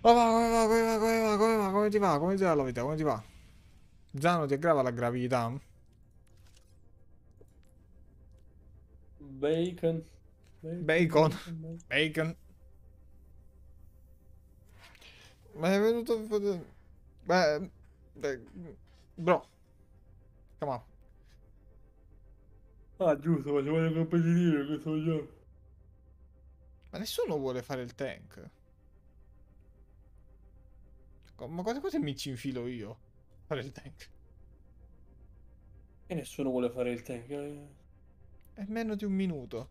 Oh, come ti va? Come ti va la vita? Come ti va? Zano ti aggrava la gravità? Bacon. Bacon, Bacon. bacon, bacon. Bacon. Ma è venuto... Beh... beh, bro, come on. Ah, giusto, ma ci voglio competitivo questo gioco. Ma nessuno vuole fare il tank. Ma quante cose mi ci infilo io? Fare il tank. E nessuno vuole fare il tank. È meno di un minuto.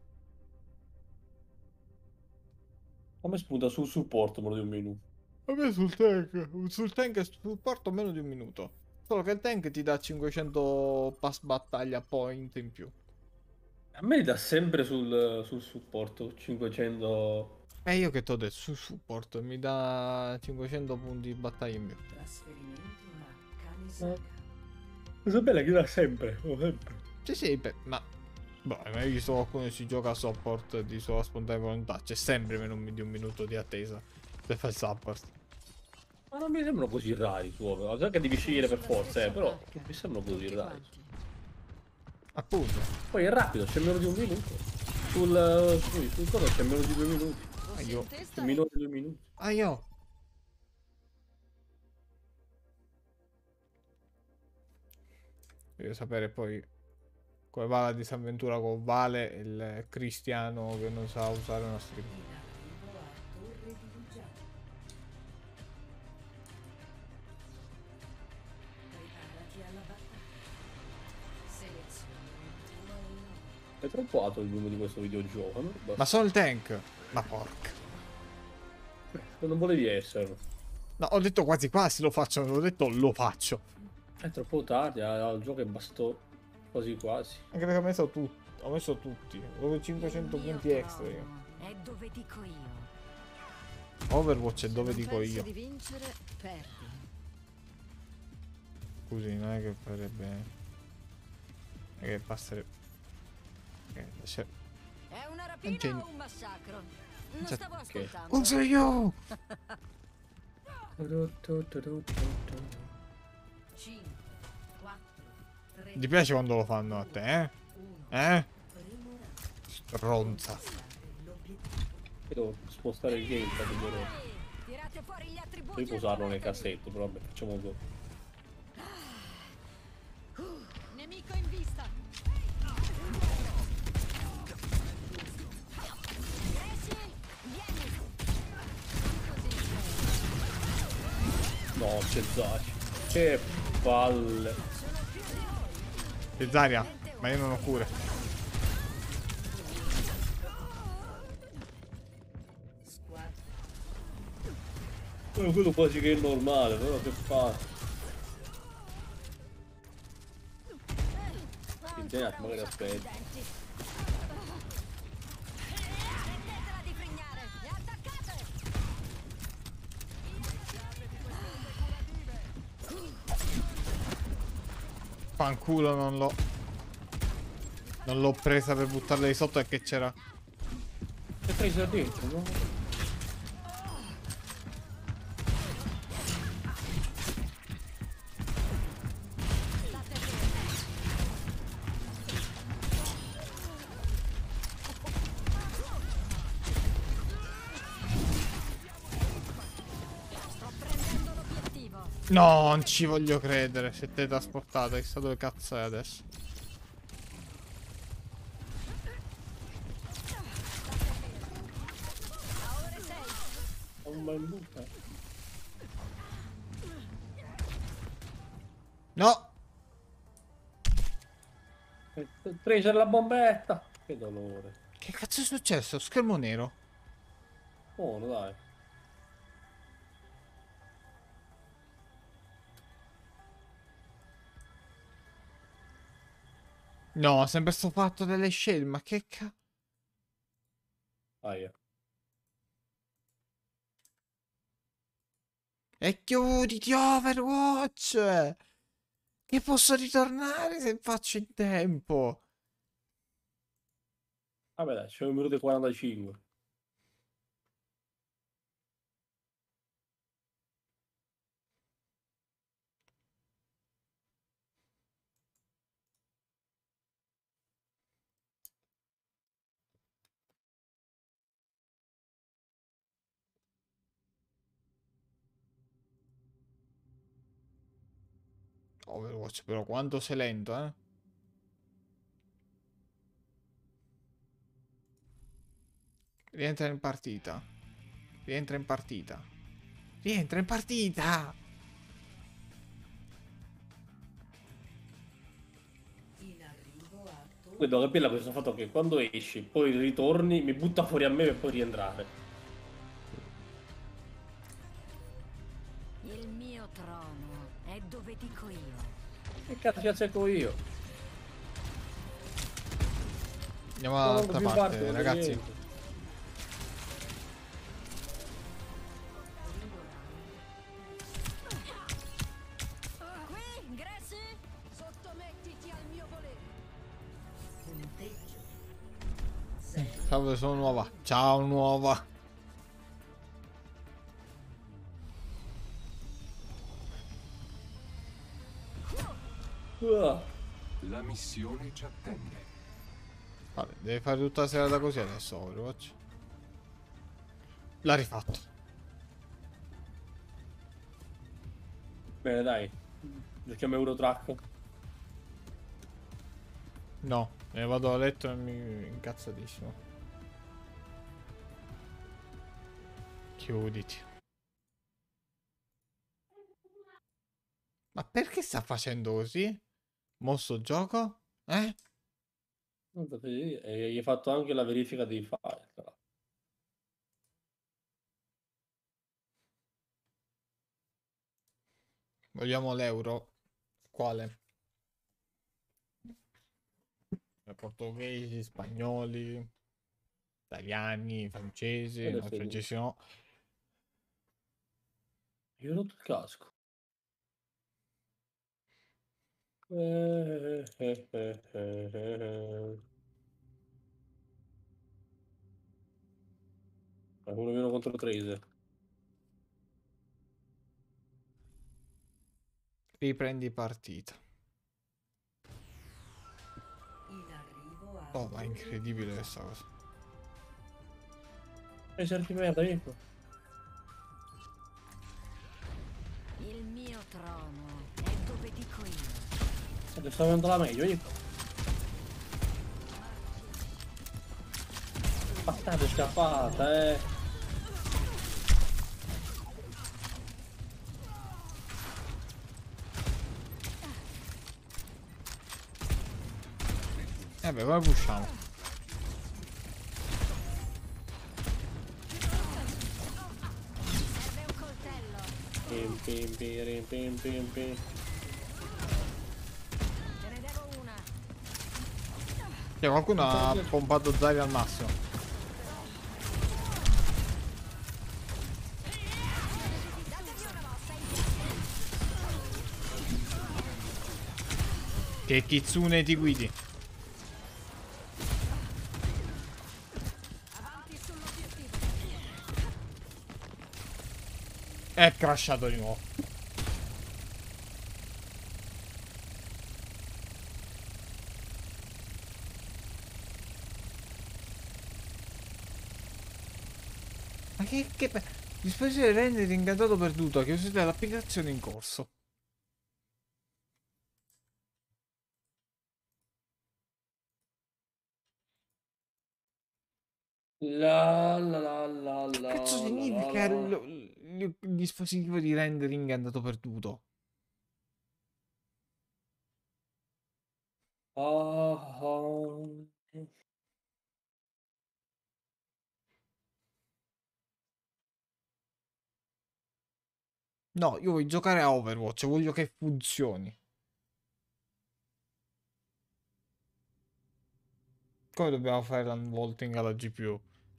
A me spunta sul supporto meno di un minuto. A me sul tank e sul supporto meno di un minuto. Solo che il tank ti dà 500 pass battaglia point in più. A me li dà sempre sul supporto 500. E io che t'ho detto, sul support mi dà 500 punti di battaglia in più. Trasferimento a La Kamisaka. cosa bella è che dà sempre, sempre. Sì, sì, beh, ma... Boh, hai mai visto qualcuno che si gioca a support di sola spontanea volontà? C'è sempre meno di un minuto di attesa per fare il support. Ma non mi sembrano così rari su Overwatch. So che devi Siamo scegliere per sulla forza, stessa però barca. non mi sembrano così Tutti rari. quanti. Appunto. Poi è rapido, c'è meno di un minuto. Sul coso c'è meno di 2 minuti. Fossi Aio. in te C'è starei. minore di 2 minuti. Aio. Voglio sapere poi come va la disavventura con Vale, il cristiano che non sa usare una strip. In arrivo a Torre di Luggiano. Preparati alla battaglia. Seleziona un tuo eroe. È troppo alto il numero di questo videogioco, no? Ma Basta. sono il tank. Ma porca. Non volevi esserlo. No, ho detto quasi quasi lo faccio, non ho detto lo faccio. È troppo tardi, il gioco è bastato quasi quasi. Anche perché ho messo tutti. Avevo Il 500 mio punti extra io. trono è dove dico io. Overwatch è Se dove non dico pensi io. di vincere, perdi. Scusi, non è che farebbe. Non è che passerebbe. C'è. È una Non c'è. rapina o un massacro? Non C'è. stavo Ok. Non ascoltando. so io! 5, 4, 3, Ti piace quando lo fanno a te, eh? 1. Eh? Primo round. Stronza. Conquistare l'obiettivo. Devo spostare il gamepad, però. Tirate fuori gli Poi attributi può e usarlo nel muovetevi. cassetto, però vabbè, facciamo così. Nemico in vista. Cresci, vieni. No, c'è Zaci. Che palle. Cesaria, ma io non ho cure. Squadra. Quello quasi che è normale, però che fa? Ancora un Magari sacco di aspetta. denti. Smettetela di frignare e attaccate. Fanculo, non l'ho presa per buttarla di sotto perché c'era. C'è Tracer dentro, no? State fermi. Sto prendendo l'obiettivo. No, non ci voglio credere. Si è teletrasportata. Chissà dove cazzo è adesso. A ore 6. Un bel buca. No! Tracer la bombetta. Che dolore. Che cazzo è successo? Schermo nero. Buono, dai. No, sempre sto fatto delle scelte. Ma che cazzo. Aia. E chiuditi Overwatch! Che posso ritornare se faccio in tempo. Vabbè, dai, c'è 1 minuto e 45. Overwatch, però quanto sei lento, eh? Rientra in partita. Rientra in partita. Rientra in partita! Poi devo capire questo fatto che quando esci, poi ritorni, mi butta fuori a me per poi rientrare. Il mio trono è dove dico io. Che cazzo cerco io? Andiamo Non ho dall'altra più parte, parte, ragazzi. niente. Qui, ingressi? Sottomettiti al mio volere. Salve, sono nuova. Ciao, nuova. Ah, La missione ci attende. Vabbè, devi fare tutta la serata così adesso, Overwatch. L'ha rifatto. bene, dai. Giochiamo Eurotrack. No, ne vado a letto e mi incazzatissimo. Chiuditi. Ma perché sta facendo così? Mosso gioco? Eh? E gli hai fatto anche la verifica dei file. Però. Vogliamo l'euro? Quale? Portoghesi, spagnoli, italiani, francesi, no, Adesso francesi no. io ho rotto il casco. Uno meno contro Tracer. Riprendi partita. Oh, ma è incredibile questa cosa. Tracer di merda, ecco. Il mio trono è dove dico io. Sto avendo la meglio, ecco. Bastardo, è scappata, Beh, come pushiamo? Serve un coltello. Pim, pim, pim, pim, pim, pim. Te ne devo una. Cioè, qualcuno ha pompato Zari al massimo. Datevi una mossa in Che kitsune ti guidi? avanti sull'obiettivo. È crashato di nuovo. Ma che... Dispositivo rendering è dato perduto. Che usate l'applicazione in corso. La la la la Che la cazzo la significa la la. il dispositivo di rendering è andato perduto? Ah, ah. No, io voglio giocare a Overwatch, voglio che funzioni. Come dobbiamo fare l'unvolting alla GPU?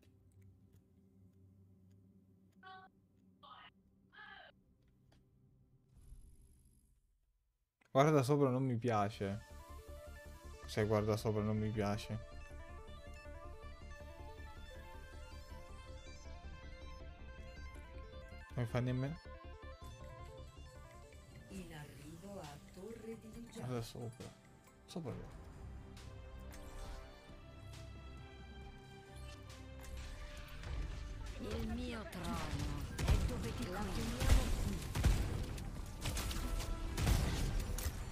Guarda sopra non mi piace. Se guarda sopra non mi piace. Non mi fa nemmeno. In arrivo a Torre di Luciano. Guarda sopra. Sopra. Il mio trono è dove dico io.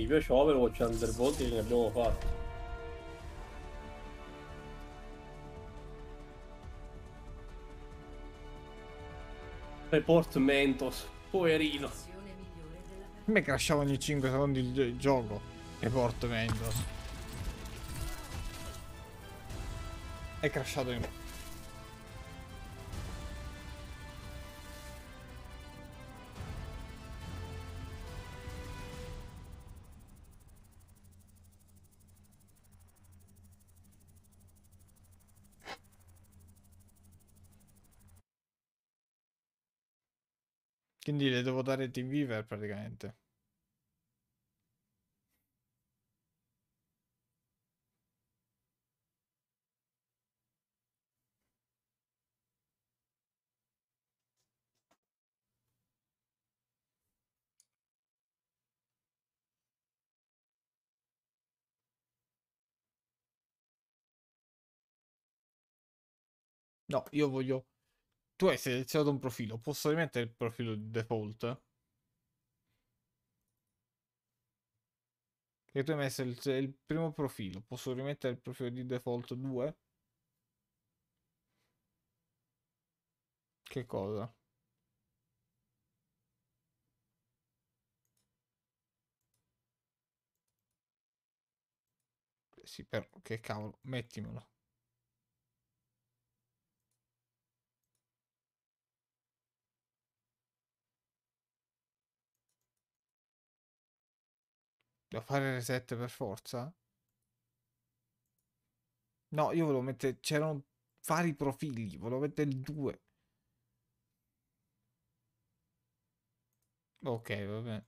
mi piace Overwatch, Underworld che ne abbiamo fatti. Report Mentos, poverino. Azione migliore della A me crashava ogni 5 secondi il gioco. E portamento. È crashato in... Quindi le devo dare Team Weaver praticamente. No, io voglio... Tu hai selezionato un profilo, posso rimettere il profilo default? Che tu hai messo il primo profilo, posso rimettere il profilo di default 2? Che cosa? Sì, però che cavolo, mettimelo. Devo fare reset per forza? No, io volevo mettere... C'erano vari profili, volevo mettere il 2. Ok, va bene.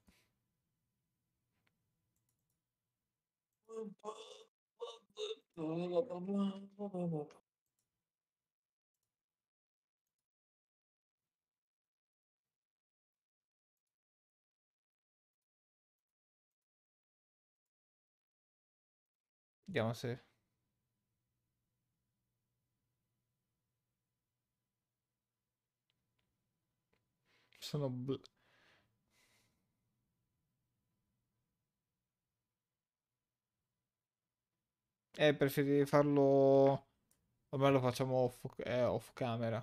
Vediamo se... Sono... preferirei farlo... Vabbè, lo facciamo off camera.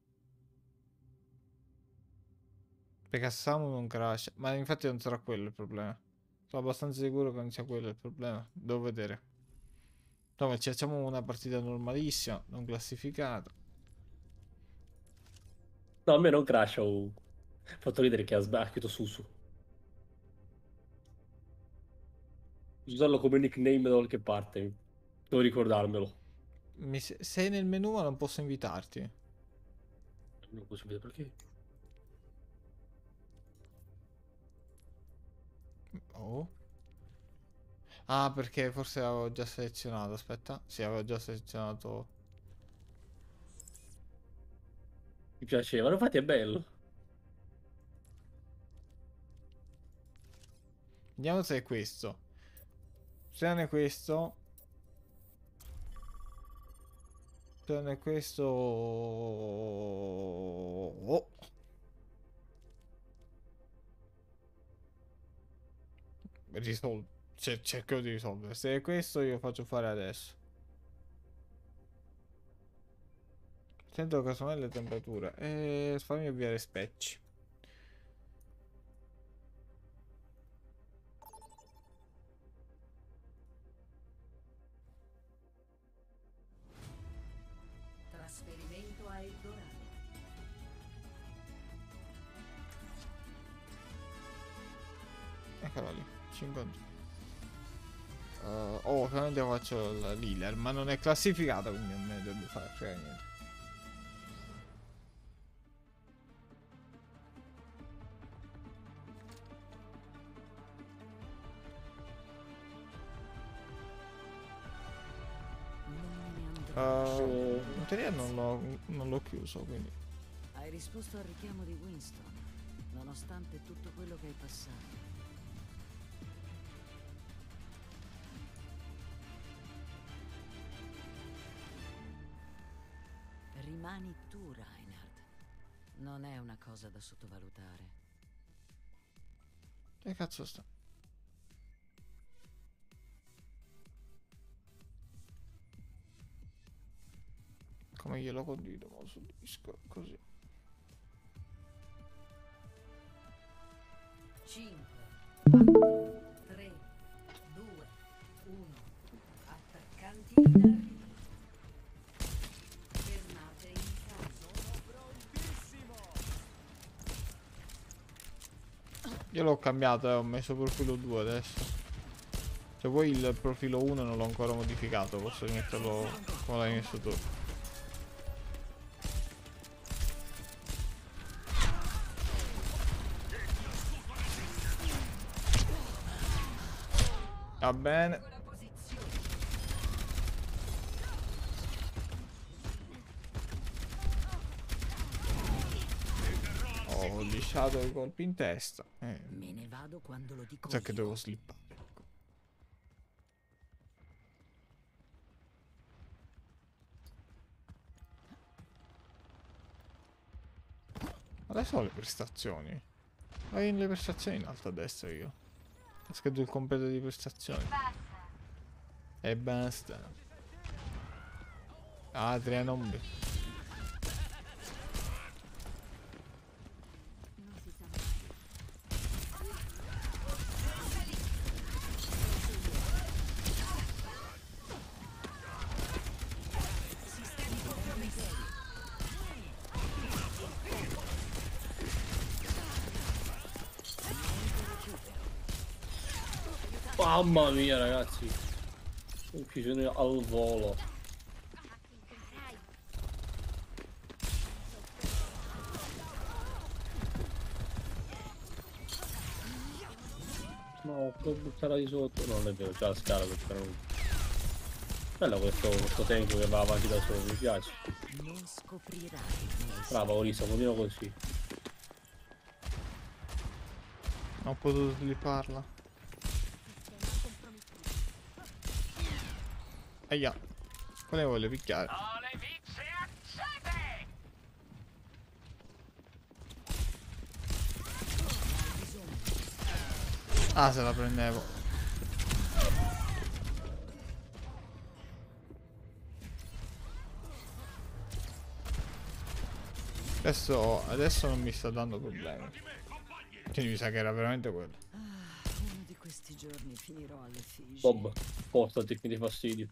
Perché Samu non crash. Ma infatti non sarà quello il problema. Sono abbastanza sicuro che non sia quello il problema. Devo vedere. Insomma, ci facciamo una partita normalissima, non classificata. No, a me non crasha ovunque. Fatto ridere che ha sbagliato Susu. Usarlo come nickname da qualche parte. Devo ricordarmelo. Sei nel menu ma non posso invitarti. Non posso vedere perché. Oh. Ah, perché forse avevo già selezionato. Aspetta. Sì, avevo già selezionato. Mi piaceva, infatti è bello. Vediamo se è questo. Se non è questo. Se non è questo. Oh. Cerco di risolvere. Se è questo, io faccio fare adesso. Sento che sono le temperature. E fammi avviare specchi. trasferimento a Eldorado. Eccola lì. 50. Ovviamente faccio l'healer, ma non è classificata, quindi non me ne dovrebbe fare frega niente. Non me ne andrò. In teoria non l'ho chiuso, quindi... Hai risposto al richiamo di Winston, nonostante tutto quello che hai passato. Rimani tu, Reinhard. Non è una cosa da sottovalutare. Che cazzo sta? Come glielo condivido mo su Discord così. 5, 4, 3, 2, 1. Attaccanti in arrivo. Fermate in caso. Io l'ho cambiato, ho messo profilo 2 adesso. Cioè poi il profilo 1 non l'ho ancora modificato, posso rimetterlo come l'hai messo tu. Va bene. Ho lisciato i colpi in testa. Me ne vado quando lo dico Sa che io. devo slippare. Ecco. Adesso ho le prestazioni. Vai nelle prestazioni in alto a destra io. Ho scritto il completo di prestazioni. E basta. Adria non mi. Mamma mia, ragazzi. Uccisione al volo. No, puoi buttarla di sotto. No, non è vero, c'è la scala per fare un... Bello questo tank che va avanti da solo, mi piace. Non scoprirai i miei Brava Orisa, continua così. Non ho potuto slipparla. Aia. Quale voglio picchiare? Ah, se la prendevo. Adesso non mi sta dando problemi. Quindi mi sa che era veramente quello. Uno di questi giorni finirò alle Figi. Bob, spostati che mi dai fastidio.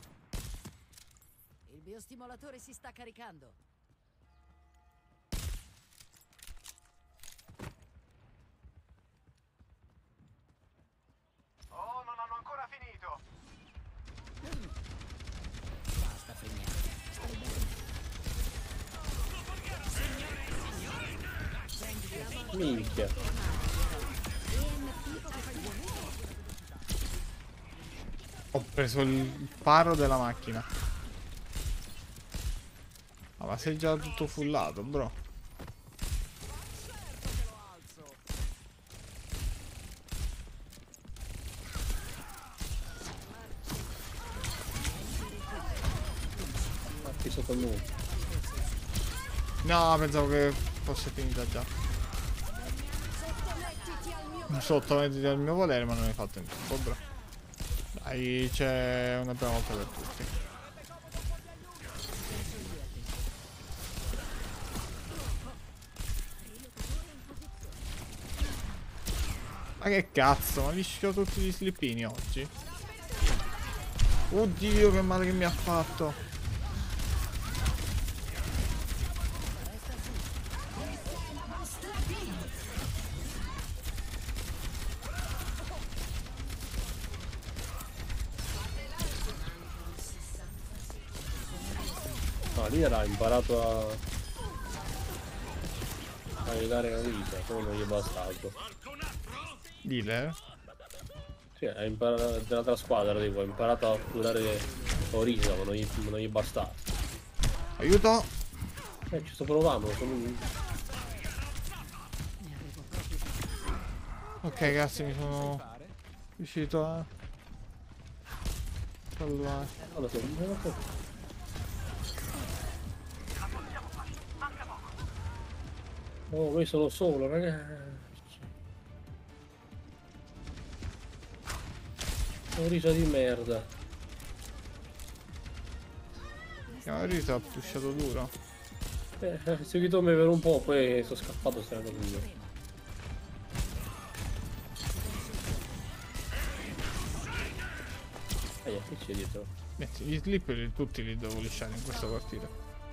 Il biostimolatore si sta caricando. Oh, non hanno ancora finito. Basta fregnare. Stai bene. Minchia. Ho preso il faro della macchina. Ah, ma sei già tutto fullato, bro. Qui sotto il muro. No, pensavo che fosse finita già. Sottomettiti al mio volere, ma non hai fatto in tempo, bro. Dai, c'è una prima volta per tutti. Ma che cazzo, ma liscio tutti gli slippini oggi. Oddio, che male che mi ha fatto. Ah, lì era imparato a aiutare la vita, poi non gli è bastato. Dealer? Sì, ha imparato dell'altra squadra, tipo, ha imparato a curare Orisa, ma non gli è bastato. Aiuto! Ci sto provando, Ok, ragazzi, mi sono riuscito a salvare. Allora, oh, qui sono solo, ragazzi. Orisa di merda. Rito ha pushato duro. Seguito me per un po', poi sono scappato, se ne via. Che c'è dietro? Metti, gli slipper tutti li devo lisciare in questa partita.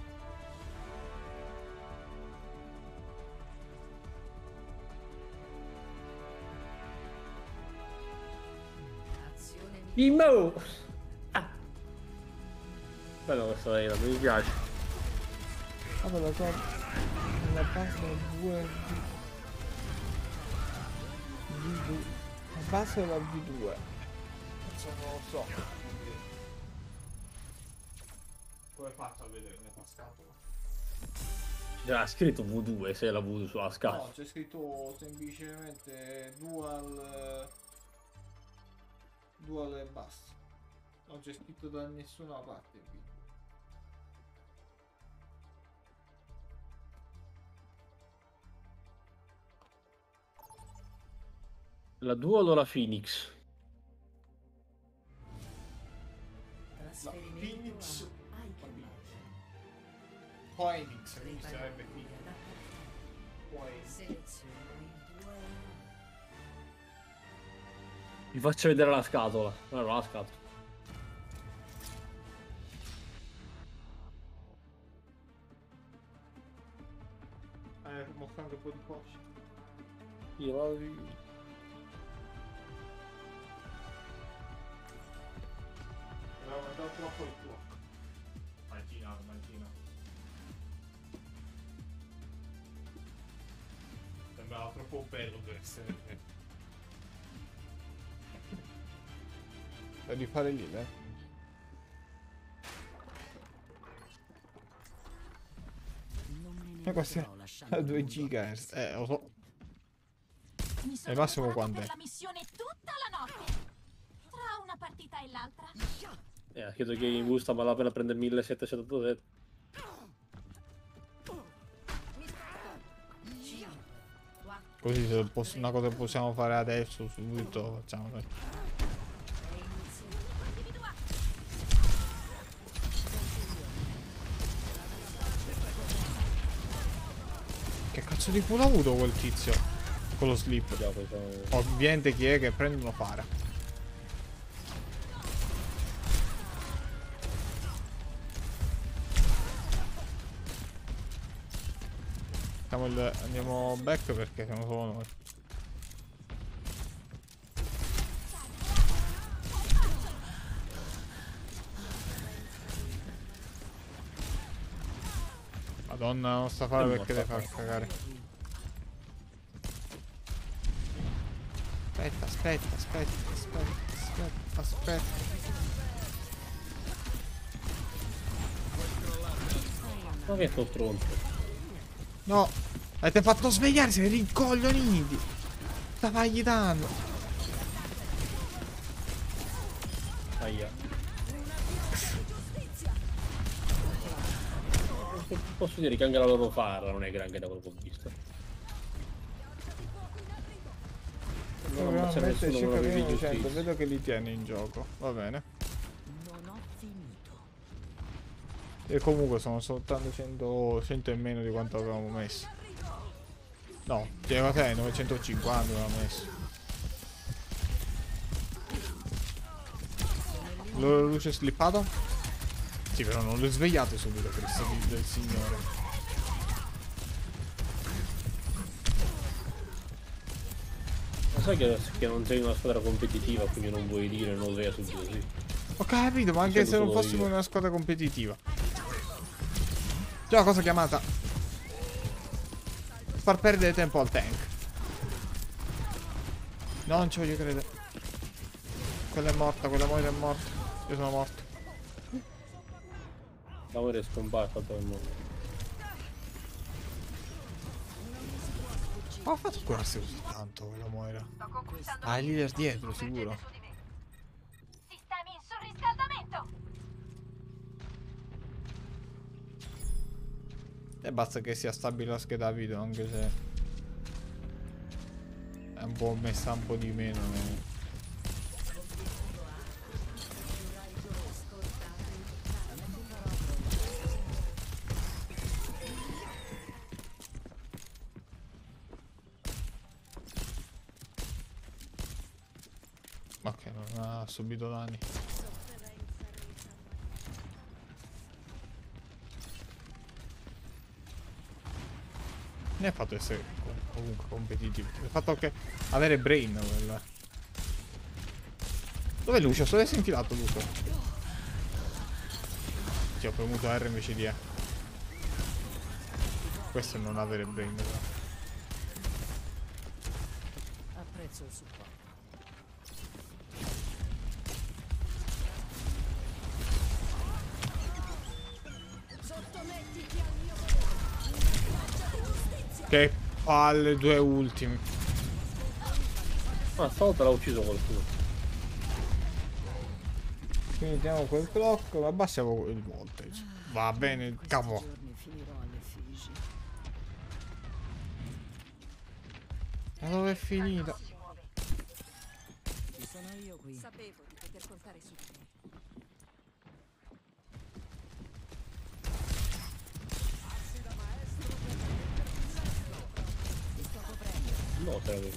Azione Immo! Ah. Bello questo aereo, mi piace. Vabbè, la base è 2 la base è la V2. Non lo so. Come fatto a vedere nella scatola? C'era scritto V2 se l'ha avuto sulla scatola. No, c'è scritto semplicemente dual e basta. Non c'è scritto da nessuna parte qui. La Dual o la Phoenix? trasferimento Phoenix. a Eichenbach. Phoenix, quindi sarebbe qui. Poi Seleziono il duello. Vi faccio vedere la scatola. No, la scatola. mostrando un po' di cosce. Io la vi... Avevo mandato troppo il tuo. Immaginato. Sembrava troppo bello per essere. Da rifare lì, Non me Ma ne questa andrò lasciando è 2 il mondo a GHz. pezzi. Lo so. Mi sono Al massimo preparato quant'è? per la missione tutta la notte. Tra una partita e l'altra. Chiedo che in busta vale la pena prendere 1787. 5, 4, Così se una cosa che possiamo fare adesso, subito, facciamo. Dai. 6 iniziato. Che cazzo di culo ha avuto quel tizio? Con lo slip. Già, poi sono... Ovviamente chi è che prendono fare. Andiamo back perché siamo solo noi. Madonna, non sta fare perché deve far cagare. Aspetta. Ma che sto stronzo? No, avete fatto svegliare, siete rincoglioniti. Stavagli danno. Aia. Posso dire che anche la loro fara non è granché da quello che ho visto. Non ammazzare nessuno con una giustizia. Vedo che li tiene in gioco. Va bene. Non ho finito. E comunque sono soltanto 100 in meno di quanto avevamo messo. No, c'era te 950 avevamo messo. Loro luce slippato? Sì, però non le svegliate subito, Cristo del Signore. Ma sai che non sei una squadra competitiva, quindi non vuoi dire non sveglia subito così. Ho capito, ma anche se non fossimo una squadra competitiva. C'è una cosa chiamata far perdere tempo al tank. No, non ci voglio credere. Quella è morta, quella Moira è morta. Io sono morto. L'amore è scomparso per il mondo. Ma ha fatto curarsi così tanto quella Moira. Ah, il leader dietro, sicuro. Sistemi in surriscaldamento. E basta che sia stabile la scheda video, anche se è un po' messa un po' di meno. Ok, non ha subito danni. Ne ha fatto essere comunque competitivo. Il fatto che avere brain quella. Dov'è Lucio? Dove si è infilato Lucio? Ti ho premuto R invece di E. Questo è non avere brain però. Apprezzo il supporto. Che palle, due ultimi. Ah, stavolta l'ha ucciso qualcuno. Quindi teniamo quel clock, ma abbassiamo il voltage. Va bene, il capo. Giorni finirò alle Figi. Ma dove è finita? Ci sono io qui. Sapevo di poter contare su di te. No, te la vedo.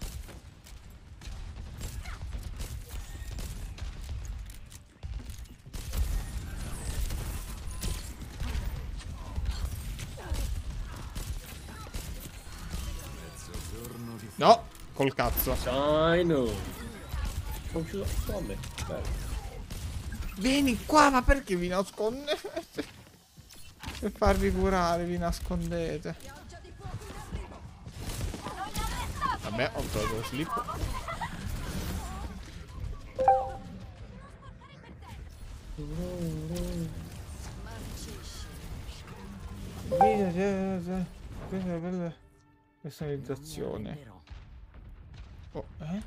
No, col cazzo. Sai no. Ho ucciso a me. Bello. Vieni qua, ma perché vi nascondete? Per farvi curare vi nascondete. Vabbè, ho tolto lo slip. Questa è bella personalizzazione. Però Oh, eh?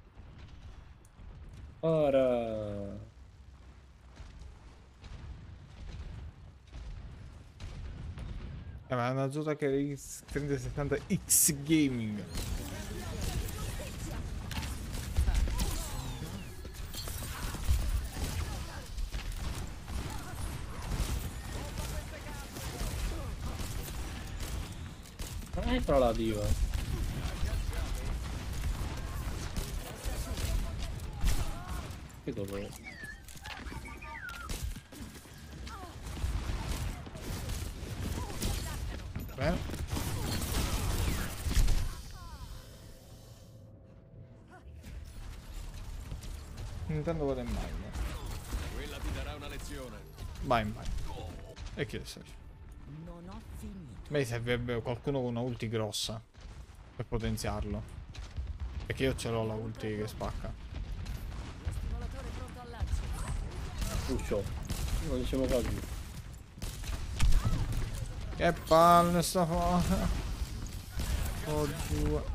Ora. Ma è una Zota che è X3070 X Gaming. Tra la diva. Che cosa? Bene. Intanto vado in mine. Quella ti darà una lezione. Vai in mine. E chi lo sa? non ho finito. Mi servirebbe qualcuno con una ulti grossa per potenziarlo. Perché io ce l'ho la ulti che spacca. Lo stimolatore pronto al lancio. Uscio. Non diciamo quasi. Che palle sta fa. Oh giù.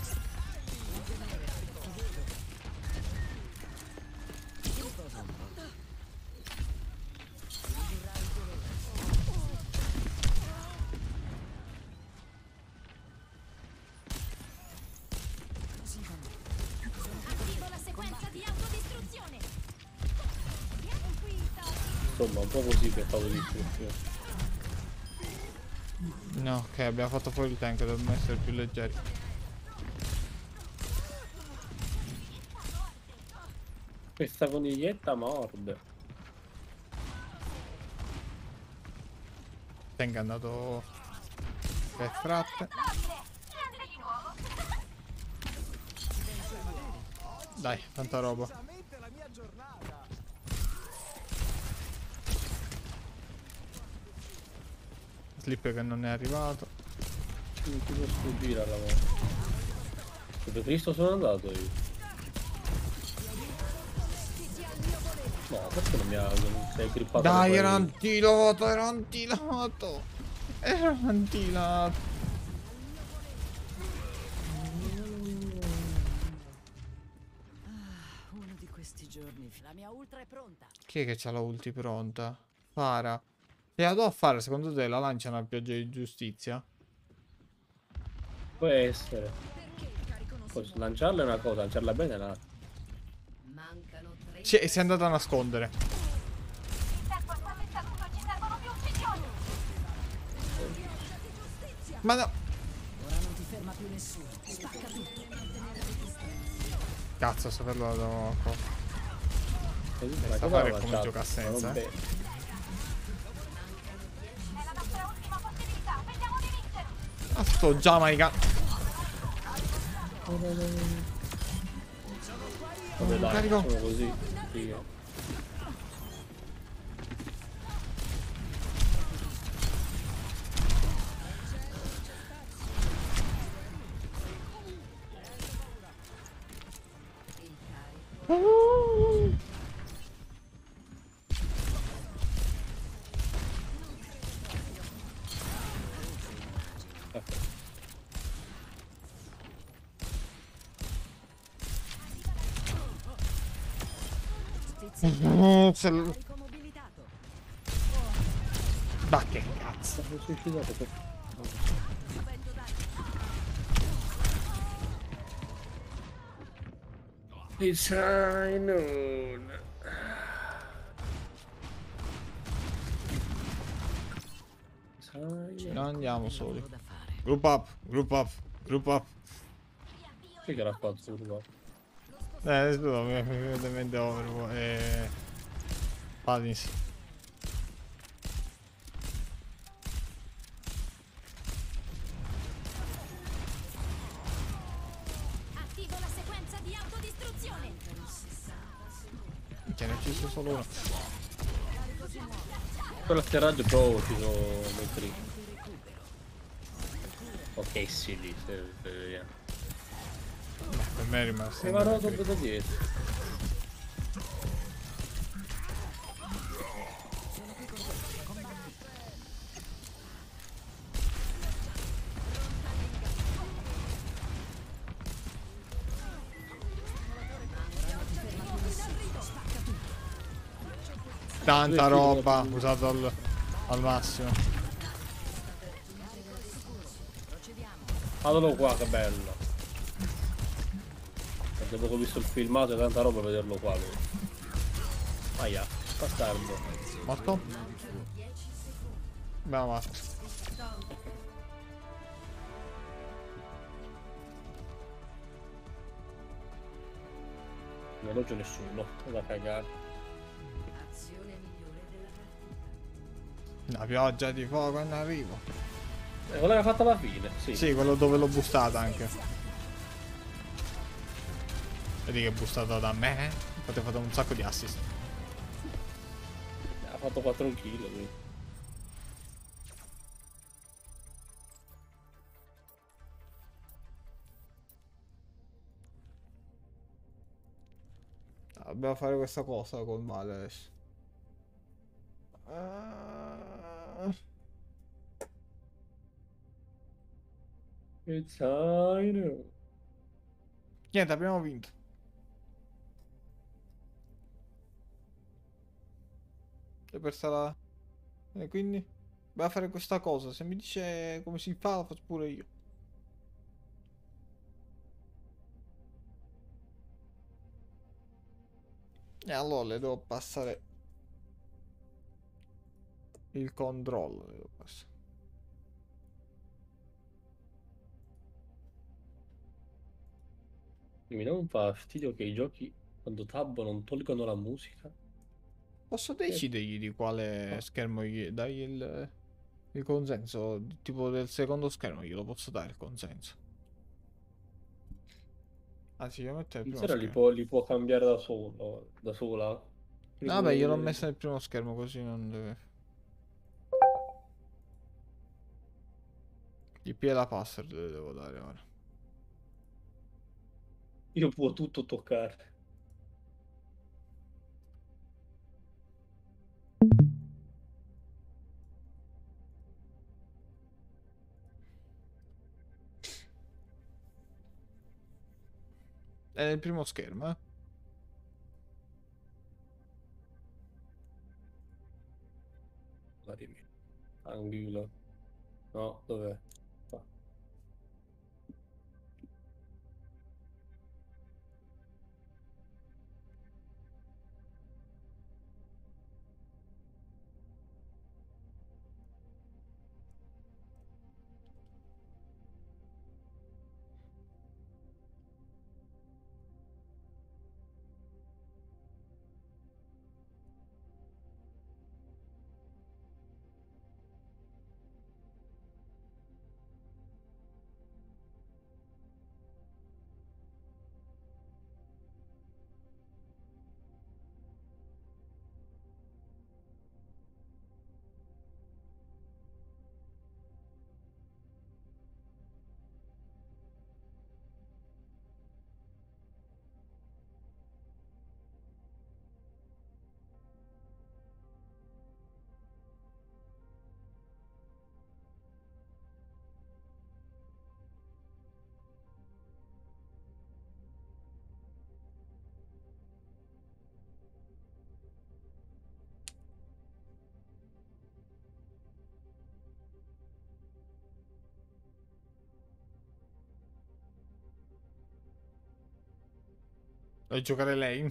Attivo la sequenza di autodistruzione. Vieni qui, Tony. Insomma, un po' così per favorire. No, ok, abbiamo fatto fuori il tank, dobbiamo essere più leggeri. Questa coniglietta morde. Tank è andato per fratte. Dai, tanta roba. Slip che non è arrivato. Non ti posso sfuggire alla mano. Sotto Cristo sono andato io. No, perché non mi ha. Non sei grippato? Dai, era antiloto, era antiloto. Era antiloto. Uno di questi giorni. La mia ultra è pronta. Chi è che c'ha la ulti pronta? Fara. Se la do a fare, secondo te la lancia una pioggia di giustizia? Può essere. Poi lanciarla è una cosa, lanciarla bene è un'altra. Mancano 3. Si è andata a nascondere. Servo stato scaduto, ci servono più uccisioni. Ma no. Ora non ti ferma più nessuno. Spacca tutto. Cazzo, saperlo la devo... Così, Sta ma a cosa fare la come chat? gioca Ma senza, non eh. be- È la nostra ultima possibilità. Vediamo di vincere. Ah, sto giamaicano. Vabbè dai, carico. sono così. Figa. Carico mobilitato. Ma che cazzo. Sono suicidato per... Design. Non andiamo soli. Da fare. Group up, group up, group up. Chi che l'ha fatto qua? Scusa, mi viene in mente Overwatch e... Paladins. Attivo la sequenza di autodistruzione. Che ne ho ucciso solo uno. Per l'atterraggio però ho ucciso dei tri. Ok, sì, lì, se vediamo. Per me è rimasto. Ma no, dopo da dietro. Tanta roba usato al massimo. Guardalo qua, che bello. E dopo che ho visto il filmato, è tanta roba vederlo qua. Aia, bastardo. Morto? Abbiamo morto. Non c'è nessuno, è da cagare. Azione migliore della partita. Una pioggia di fuoco in arrivo. Quella che ha fatto alla fine, sì. Sì, quello dove l'ho bustata anche. Vedi che è bustato da me? Infatti ho fatto un sacco di assist. Ha fatto 4 kill, quindi. Dobbiamo fare questa cosa con Vale adesso. It's time. Niente, abbiamo vinto. E per la... E quindi dobbiamo fare questa cosa. Se mi dice come si fa, lo faccio pure io. E allora le devo passare il controllo. Le devo passare. Mi dà un fastidio che i giochi quando tabbo non tolgono la musica. Posso decidergli di quale schermo gli dai il consenso? Tipo del secondo schermo glielo posso dare il consenso. Anzi, io metto il In primo sera schermo. li può cambiare da solo, da sola. No, vabbè, gliel'ho messo nel primo schermo così non deve... IP e la password le devo dare ora. Io può tutto toccare. È nel primo schermo, eh? Guardami. Angulo. No, dov'è? Qua. Vuoi giocare lei?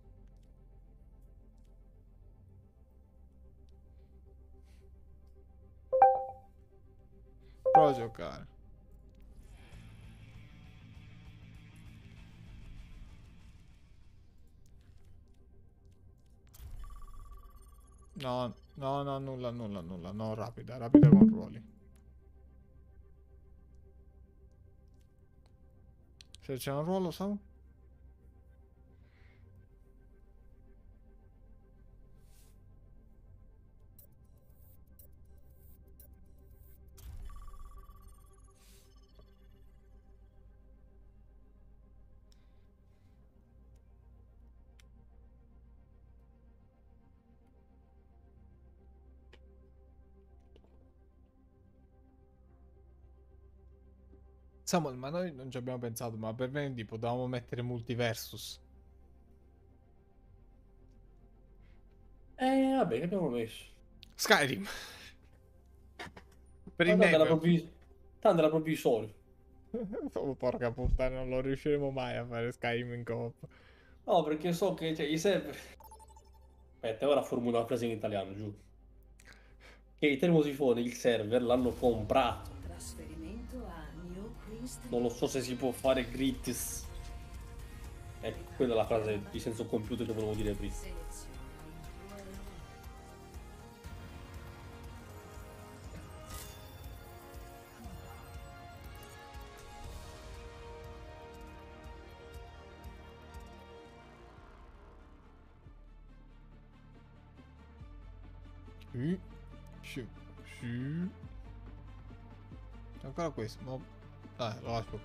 Prova a giocare. No, no, no, nulla, nulla, nulla. No, rapida, rapida con ruoli. Se c'è un ruolo, sa? Samuel, ma noi non ci abbiamo pensato, ma per venerdì potevamo mettere Multiversus. Vabbè, che abbiamo messo? Skyrim. Per il Ma tanto neve. tanto era provvisorio. Oh, porca puttana, non lo riusciremo mai a fare Skyrim in coop. No, perché so che cioè, i server... Aspetta, ora formulo una frase in italiano, giù. Che i termosifoni, il server, l'hanno comprato. Trasferimento a New Queenston. Non lo so se si può fare gratis. Ecco, quella è la frase di senso compiuto che volevo dire prima. Seleziona il tuo eroe. Sì. Sì. Sì. Ancora questo. Ma... dai, lo lascio.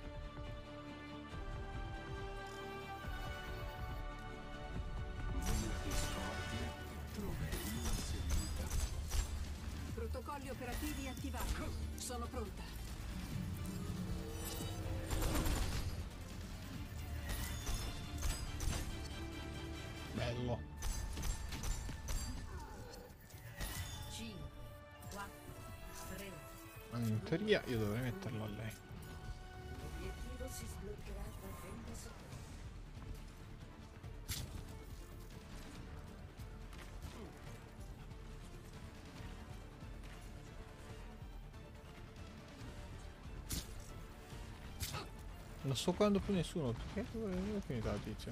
Protocolli operativi attivati. Sono pronta. Bello. 5, 4, 3. In teoria io dovrei metterlo a lei. L'obiettivo si sbloccherà tra 30 secondi. Non sto guardando più nessuno. Perché dove è finita la tizia?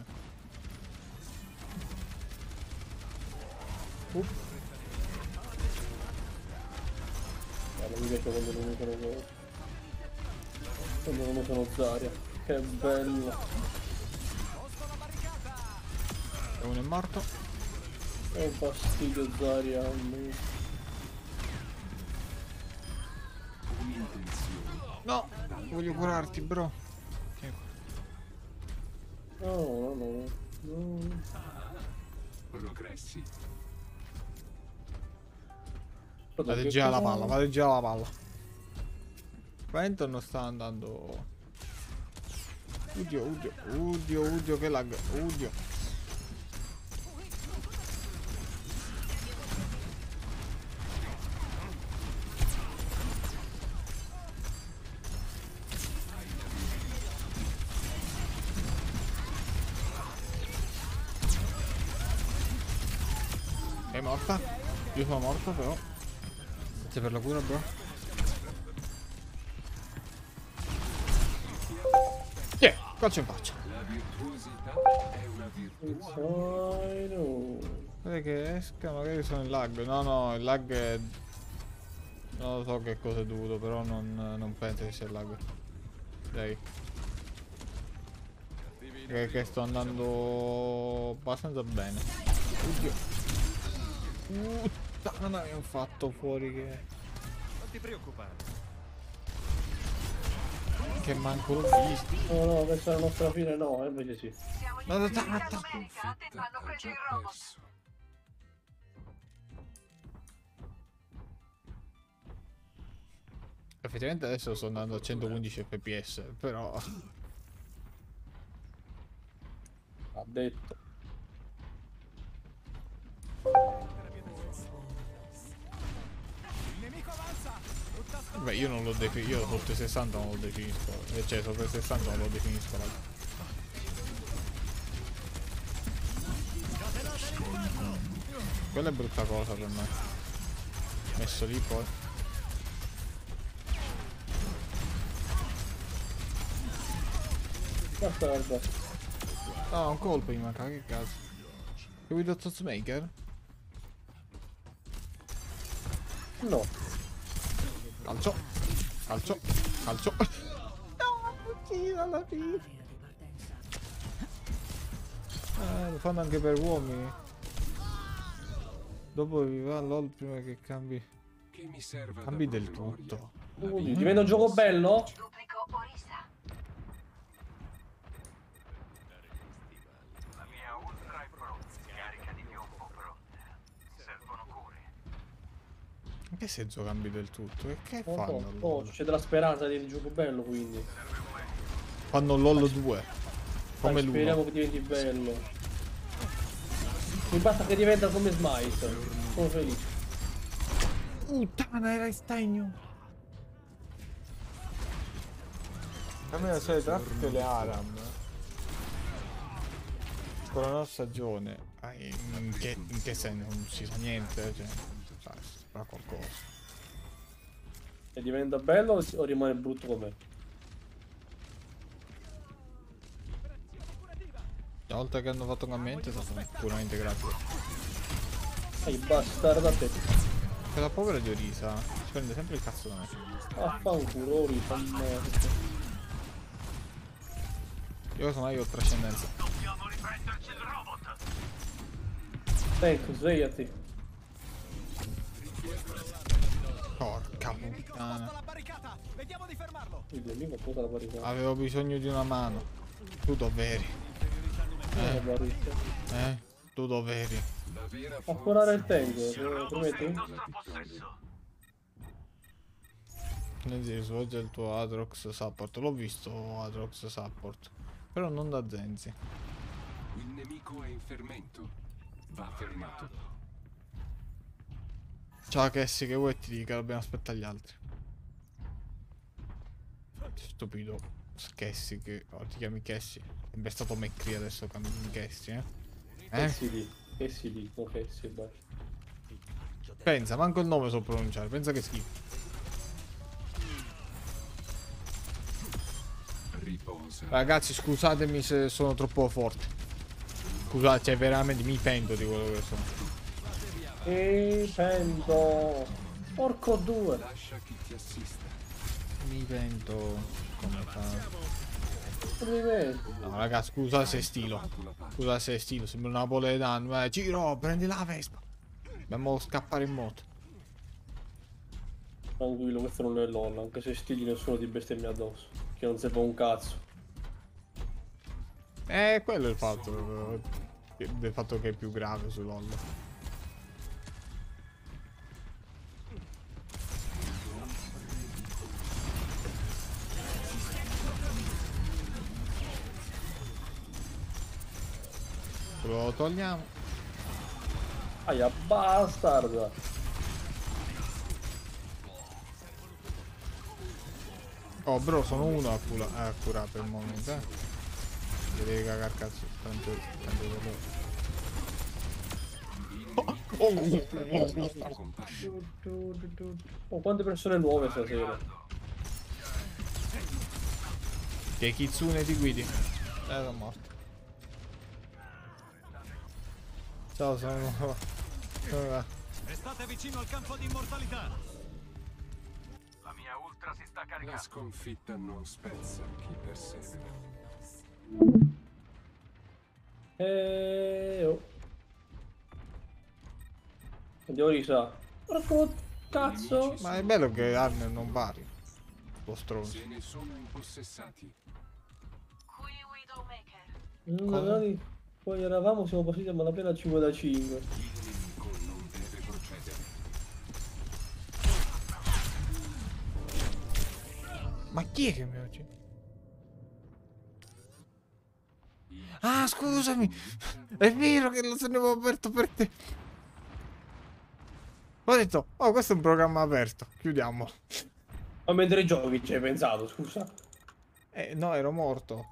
Non mi piace quando non usano Zarya. Che bello. E uno è morto. È un fastidio Zarya. No! Voglio curarti, bro. Ecco. No. Progressi. Vado già la palla, vado già la palla. Quanto non sta andando. Udio, che lag. Udio. È morta? Io sono morto però. Grazie per la cura, bro. Calcio in faccia. La virtuosità è una virtù. Inside. Che esca, magari sono in lag. No, il lag è... non lo so che cosa è dovuto, però non penso che sia il lag. Dai. Che sto andando abbastanza bene. Oddio. Puttana, mi hanno fatto fuori che... Non ti preoccupare. Che manco l'ho visto. No, questa è la nostra fine, no, invece sì. Siamo gli No, ultimi no, della no. domenica. Sconfitta Hanno ha preso già il robot. perso. Effettivamente adesso sto andando a 115 fps, però... Ha detto. Il nemico avanza. Tutta Beh, io non l'ho definito, io sotto i 60 non lo definisco, cioè sopra i 60 non lo definisco. Raga. Quella è brutta cosa per me. Messo lì poi. Basta, guarda. No, un colpo mi manca, che cazzo. Che guido Tozmaker? No. Calcio. Calcio. Calcio. No, uccisa alla fine. Lo fanno anche per uomini. Dopo vi va LOL prima che cambi. Che mi serve Cambi del tutto. Diventa un gioco bello? Duplico Orisa. La mia ultra è pronta. Carica di piombo pronta. Servono cure. In che senso cambi del tutto? E che Non fanno? so, LOL? c'è della speranza di un gioco bello, quindi. Fanno LOL 2. Come Dai, l'uno. speriamo che diventi bello. Mi basta che diventa come Smite. Sono felice. Puttana, era stagno. A me la serie traffico le Aram. Con la nuova stagione. In che senso? Non si sa niente. Cioè, sai, si fa qualcosa. E diventa bello o rimane brutto com'è? Una volta che hanno fatto un ambiente è stato puramente gratis. Dai, bastarda te. Quella povera di Orisa si prende sempre il cazzo da me. Affanculo, Orisa, merda. Io sono io ho trascendenza. Dobbiamo riprenderci il robot. Ecco, svegliati. Porca Nemico posto puttana. alla barricata. Vediamo di fermarlo. Il nemico può la barricata. Avevo bisogno di una mano. Tu dov'eri? La barricata. Tu dov'eri? La vera A curare il tank, Il robot è prometti? in nostro possesso. Zenzi svolge il tuo Atrox Support. L'ho visto Atrox Support. Però non da Zenzi. Il nemico è in fermento. Va fermato. Ciao Cassie, che vuoi ti dica? Dobbiamo aspettare gli altri. Stupido. Cassie che... Oh, ti chiami Cassie? È stato McCree adesso cambi Cassie, Che si dico, che si basta. Pensa, manco il nome so pronunciare. Pensa che schifo. Riposa. Ragazzi, scusatemi se sono troppo forte. Scusate, cioè veramente mi pento di quello che sono. E pento. Porco due. Lascia chi ti assista. Mi pento. Come fa? Complimenti. No, raga, scusa se stilo. Scusa se stilo, sembra un napoletano. Giro, prendi la Vespa. Dobbiamo scappare in moto. Tranquillo, questo non è LOL, anche se stili nessuno ti bestemmia addosso. Che non serve un cazzo. Quello è il fatto. Del fatto che è più grave su LOL. Lo togliamo. Aia, bastarda. Oh bro, sono uno a curare per il momento, devi cagare cazzo. Tanto Oh, quante persone nuove stasera. Che Kitsune ti guidi? Sono morto. Ciao, sono là. Restate vicino al campo di immortalità. La mia ultra si sta La caricando. sconfitta non spezza chi persevera. Oh. Andiamo di sa. Porco cazzo. Ma è bello che Arner non pari. Lo stronzo. Se ne sono impossessati. Qui Widowmaker. Magari poi eravamo, siamo passati a malapena 5 da 5. Il nemico non deve procedere. Ma chi è che mi oggi? Ah, scusami! È vero che lo tenevo aperto per te. Ho detto, oh, questo è un programma aperto. Chiudiamo. Ma mentre giochi ci hai pensato, scusa? No, ero morto.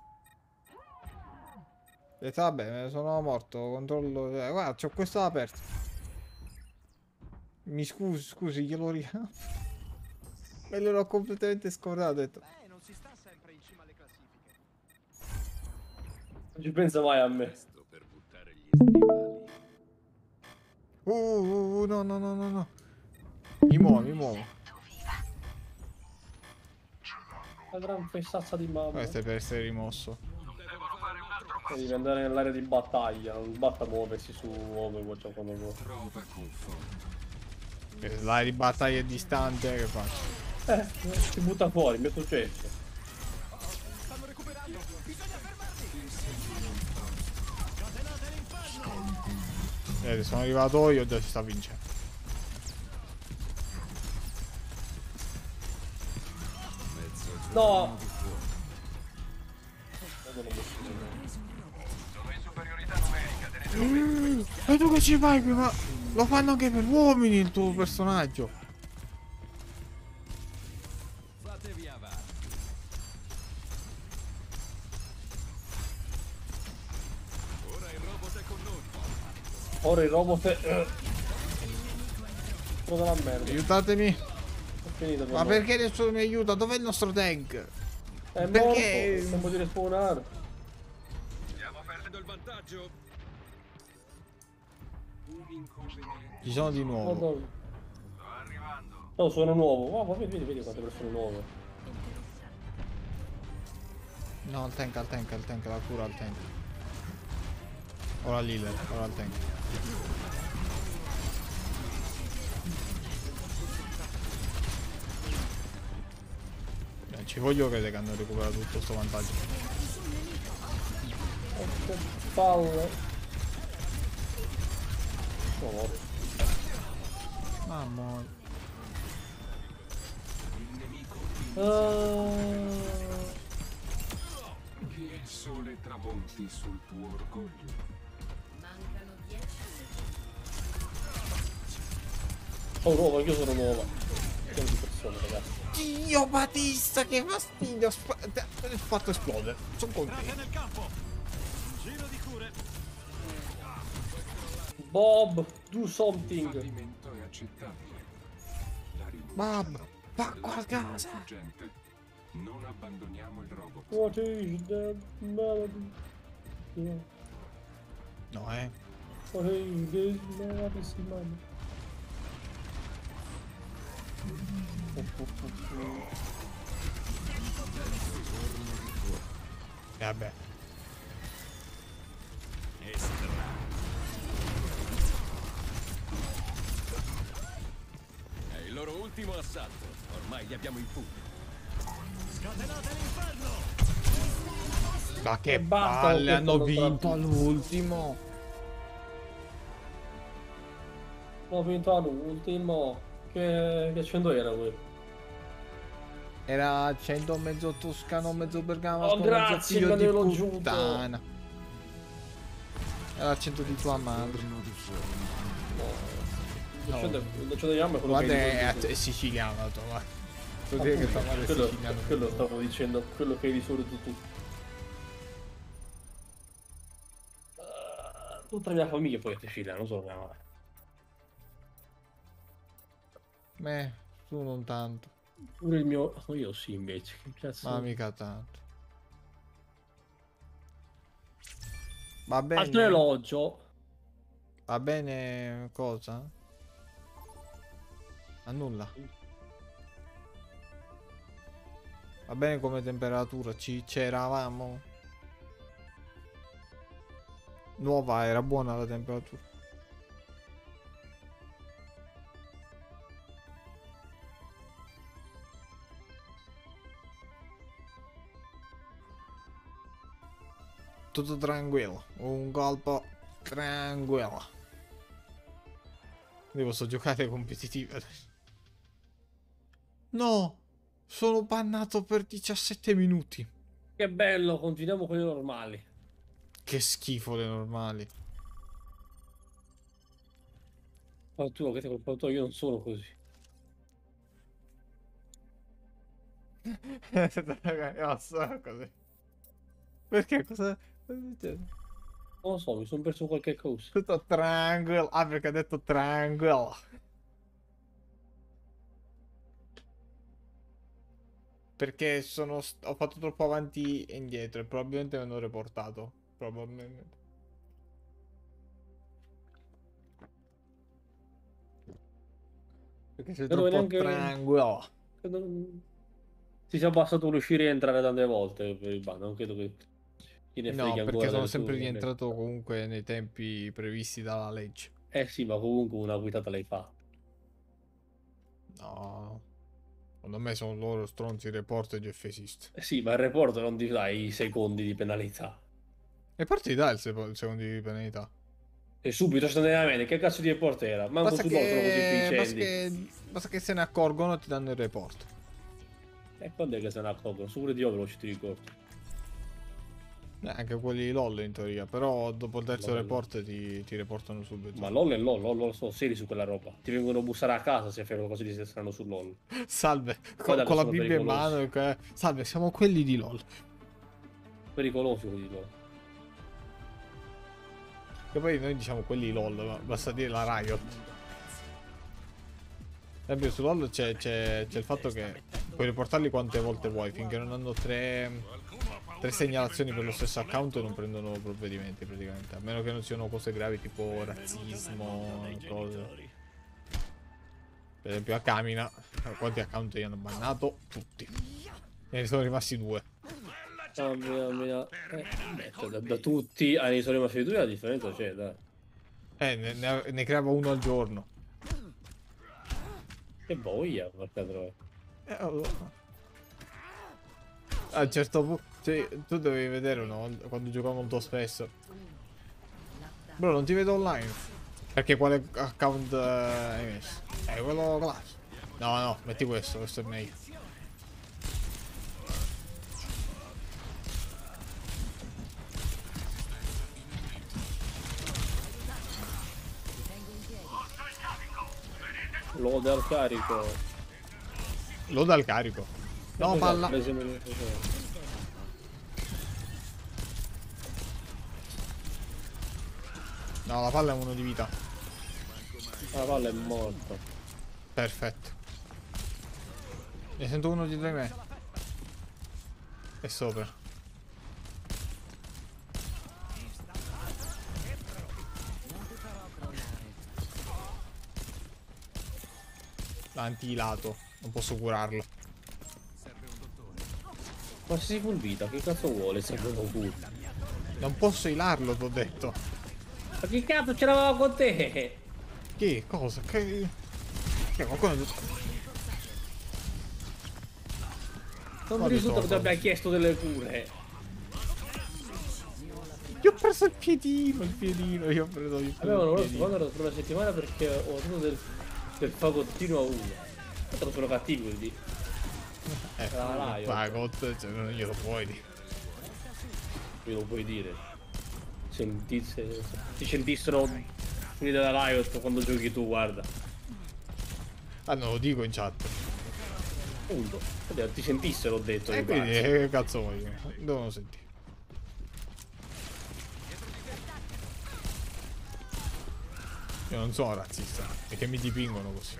Ho detto, vabbè, sono morto. Controllo. Guarda, c'ho questo aperto. Mi scusi, glielo ricordo. Me l'ero completamente scordato. Ho detto. Non si sta sempre in cima alle classifiche. Non ci pensa mai a me. Sto per buttare gli stivali. No, no, no, no, no. Mi muovo. La gran fessazza di mamma. Questo è per essere rimosso. Devi andare nell'area di battaglia, non basta muoversi su Overwatch o quando vuoi. Prova conforto. L'area di battaglia è distante, che faccio? Si butta fuori, mi è successo. Stanno recuperando. Bisogna fermarli. Scatenate l'inferno. Sono arrivato io, già si sta vincendo. No! Sono in superiorità numerica, tenete E tu che ci fai qui? Ma lo fanno anche per uomini il tuo personaggio. Fatevi avanti. Ora il robot è con noi. Ora il robot è... Cosa la merda. Aiutatemi. È finito per Ma me. perché nessuno mi aiuta? Dov'è il nostro tank? È perché- morto, non può dire spawnare. Stiamo perdendo il vantaggio. Un inconveniente. Ci sono di nuovo. Madonna. Sto arrivando. No, sono nuovo. Oh, ma vedi quante persone nuove. No, al tank, la cura al tank. Ora l'healer, ora al tank. Ci voglio credere che hanno recuperato tutto sto vantaggio. Oh, che palle. Sono morto. Mamma. Il nemico che il sole tramonti sul tuo orgoglio. Mancano 10 Sono nuova, io sono nuova. Pieno di persone, ragazzi. Dio Battista, che fastidio! Ho fatto esplodere. Sono Entrate contento. nel campo. Un giro di cure. Bob, do something. Fallimento è accettabile. La rinuncia Bab, fa è qualcosa. urgente. Non abbandoniamo il robot. What is the melody? Yeah. No, What is this melody, man? Vabbè. È il loro ultimo assalto. Ormai li abbiamo in pugno. Scatenate l'inferno. Ma che basta, palle, ho hanno detto vinto non all'ultimo. Ho vinto all'ultimo. Che accendo era lui? Era 100 mezzo toscano, mezzo bergamo, Oh, mezzo grazie, figlio me di l'ero giunto. puttana. Era 100 di tua madre. L'accendo di gamma è quello Guarda, che è siciliano, ma. Vuol dire che tua madre è quello, siciliano. quello stavo dicendo, quello che hai di solito tu. Tutta la mia famiglia poi è siciliana, non solo mia madre. Tu non tanto, Pure il mio... Oh, io sì invece, che cazzo... ma mica tanto. Va bene. Altro elogio. Va bene cosa? A nulla. Va bene come temperatura, c'eravamo. Nuova, era buona la temperatura. Tutto tranquillo, un colpo tranquillo. Io posso giocare competitivo adesso. No, sono bannato per 17 minuti. Che bello, continuiamo con i normali. Che schifo le normali. Ma tu, che ti ho colpato, io non sono così. Così. Perché cosa succede? Non lo so, mi sono perso qualche cosa. Tutto tranquillo. Ah, perché ha detto tranquillo. Perché ho fatto troppo avanti e indietro e probabilmente mi hanno reportato. Probabilmente. Perché sei Credo che troppo neanche tranquillo. si sia passato l'uscire e entrare tante volte per il ban. Non credo che chi ne No, freghi perché ancora sono del sempre tuo. rientrato comunque nei tempi previsti dalla legge. Eh sì, ma comunque una guidata lei fa. No. Secondo me sono loro stronzi report e Jeff esiste. Eh sì, ma il report non ti dà i secondi di penalità. E parti dà il secondo di penalità. E subito istantaneamente, che cazzo di report era? Manco su loro sono così efficienti. Basta che se ne accorgono e ti danno il report. E quando è che se ne accorgono? Su pure di Overwatch ti ricordo. Anche quelli LOL in teoria. Però dopo il terzo LOL. report ti reportano subito. Ma LOL è LOL sono seri su quella roba. Ti vengono a bussare a casa se fai qualcosa di strano su LOL. Salve, Guarda con che la sono Bibbia in mano. Salve, siamo quelli di LOL. Pericolosi quelli di LOL. Che poi noi diciamo quelli LOL, ma basta dire la Riot. Per esempio su LOL c'è il fatto che puoi riportarli quante volte vuoi, finché non hanno tre segnalazioni per lo stesso account non prendono provvedimenti praticamente. A meno che non siano cose gravi tipo razzismo, cose. Per esempio a Camina, quanti account gli hanno bannato? Tutti. Ne sono rimasti 2. Da tutti ai sono rimasti 2 la differenza c'è, dai. Ne creava uno al giorno. Che boia, porca troia. Allora. A un certo punto, cioè, tu dovevi vedere quando giocavo molto spesso. Bro, non ti vedo online. Perché quale account hai messo? Quello class. No, metti questo è meglio. Lode al carico. Lo dà al carico. No, palla. No, la palla è uno di vita. La palla è morta. Perfetto. Ne sento uno dietro di me. È sopra. L'ha antilato. Non posso curarlo. Ma se si full vita, che cazzo vuole? Sempre un culo. Non posso healarlo, t'ho detto. Ma che cazzo ce l'aveva con te? Che cosa? Che qualcuno... Non mi risulta che ti abbia chiesto delle cure. Io ho preso il piedino, io ho preso il Avevano piedino. loro per una settimana perché ho avuto del fagottino a uno. Tanto sono cattivi quindi. Fagot, cioè, non glielo puoi dire. Glielo puoi dire. Ti sentissero quelli della Riot quando giochi tu, guarda. Ah, non lo dico in chat. Punto. Ti sentissero, ho detto. E quindi che cazzo voglio? Devono sentire. Io non sono razzista, è che mi dipingono così.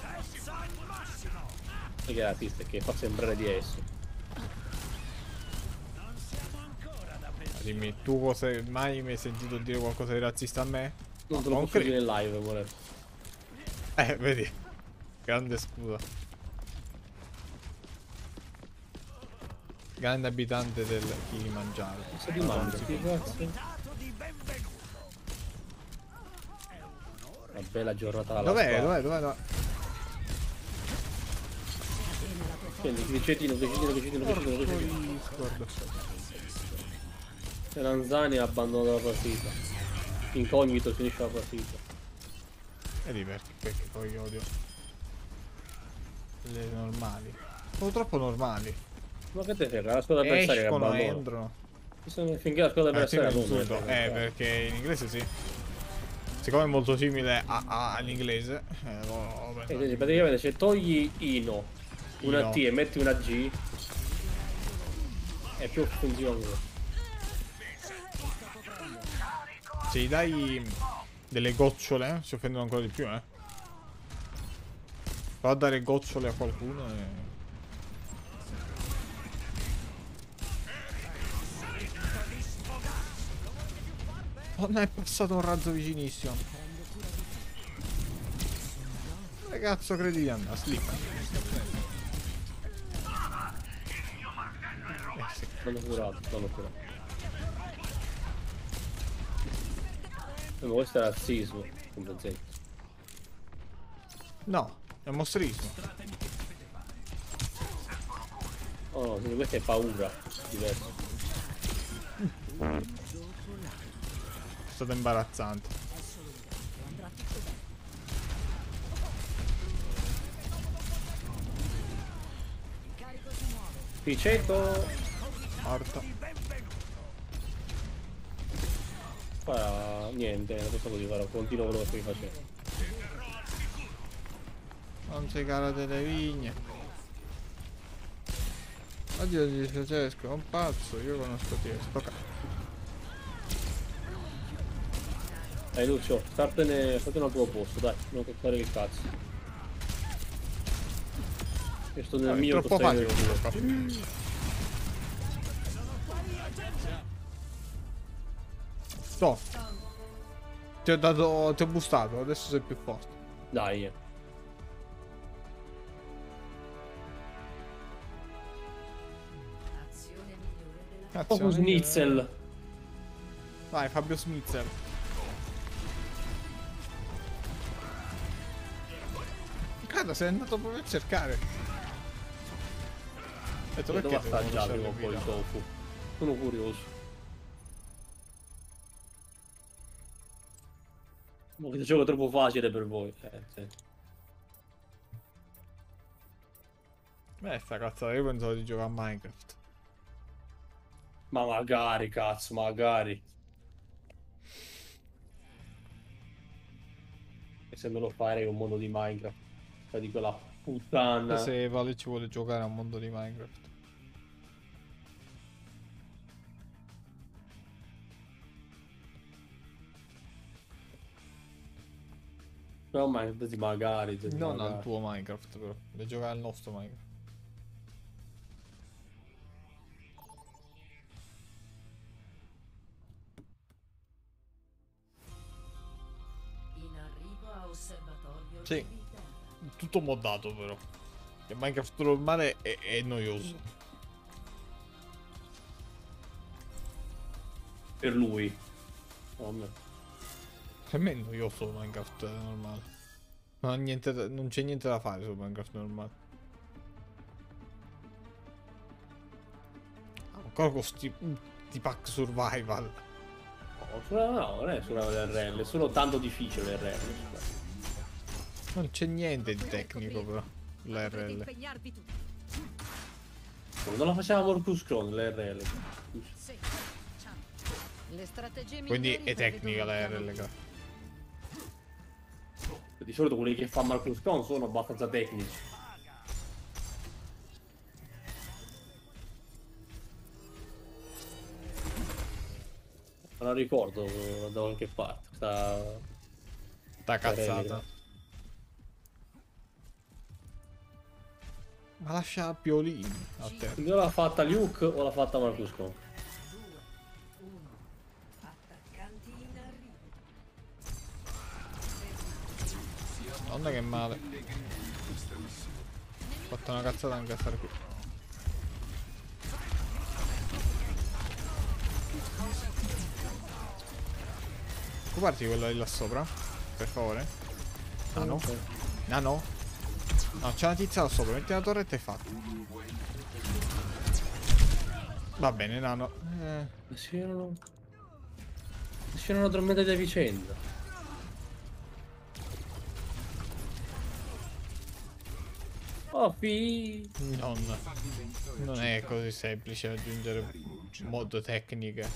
E che razzista che fa sembrare di esso. Dimmi, tu cosa mai mi hai sentito dire qualcosa di razzista a me? Non te lo posso dire in live, amore. Vedi. Grande scudo. Grande abitante del Kilimangiaro. Cosa ti mangia? Che cazzo? Una bella giornata alla Dov'è? Scendi, cecchino. E Lanzani ha abbandonato la partita. Incognito finisce la partita. Vedi perché poi odio le normali. Sono troppo normali. Ma che te frega? La squadra avversaria che Escono, abbandona. entrano. Finché la squadra avversaria non insulto. Perché in inglese sì. Siccome è molto simile all'inglese. Praticamente se togli Ino, una T e metti una G, è più funzione. Se gli dai delle gocciole, si offendono ancora di più, Va a dare gocciole a qualcuno e... Oh, ne è passato un razzo vicinissimo. Che cazzo credi di andare? Slick. Sì. Non ho curato, non ho curato. Ma questo è razzismo, compensate. No, è mostrismo. Oh no, quindi questa è paura. Diverso. È stato imbarazzante. Picetto. Morto. Niente, non so cosa fare, continuo quello che stai facendo. Non si cala delle vigne. Oddio di Francesco, è un pazzo, io conosco te, sto cazzo. Lucio, statene al tuo posto, dai, non toccare il cazzo. Io sto nel mio, troppo tu stai nel facile. tuo. Sto. Ti ho dato. Ti ho bustato, adesso sei più forte. Dai. Proprio Schnitzel. Vai, Fabio Schnitzel. Guarda, sei andato proprio a cercare. Ho detto, Devo perché devo assaggiare lasciare un po' il il tofu. Sono curioso. Ma questo gioco è troppo facile per voi. Sì. Beh, sta cazzata, io pensavo di giocare a Minecraft. Ma magari, cazzo, magari. E se me lo farei un mondo di Minecraft. Cioè di quella puttana. Se Vale ci vuole giocare a un mondo di Minecraft. No, ma magari. Non magari. al tuo Minecraft, però. Deve giocare al nostro Minecraft. In arrivo a osservatorio. Sì. Tutto moddato, però. Che Minecraft normale è noioso. Per lui. Oh, me. Per me è noioso Minecraft normale. Non c'è niente da fare su Minecraft normale. Ancora con sti pack survival. No, non è survival RL, è solo tanto difficile RL. Non c'è niente di tecnico però. L'RL. Non la facevamo Morcus Cron l'RL. Quindi è tecnica la RL. Di solito quelli che fanno Marcus Cron sono abbastanza tecnici. Non la ricordo da qualche parte. Sta cazzata. Ma lascia Piolini a te. Io l'ha fatta Luke o l'ha fatta Marcus Cron? Madonna che male. Ho fatto una cazzata anche a stare qui. Occuparti quello di là sopra, per favore. Nano. Nano. No, c'è una tizia là sopra, metti la torretta e fatto. Va bene, Nano. Si erano addormentati a vicenda. Oh, non è così semplice aggiungere mod tecniche.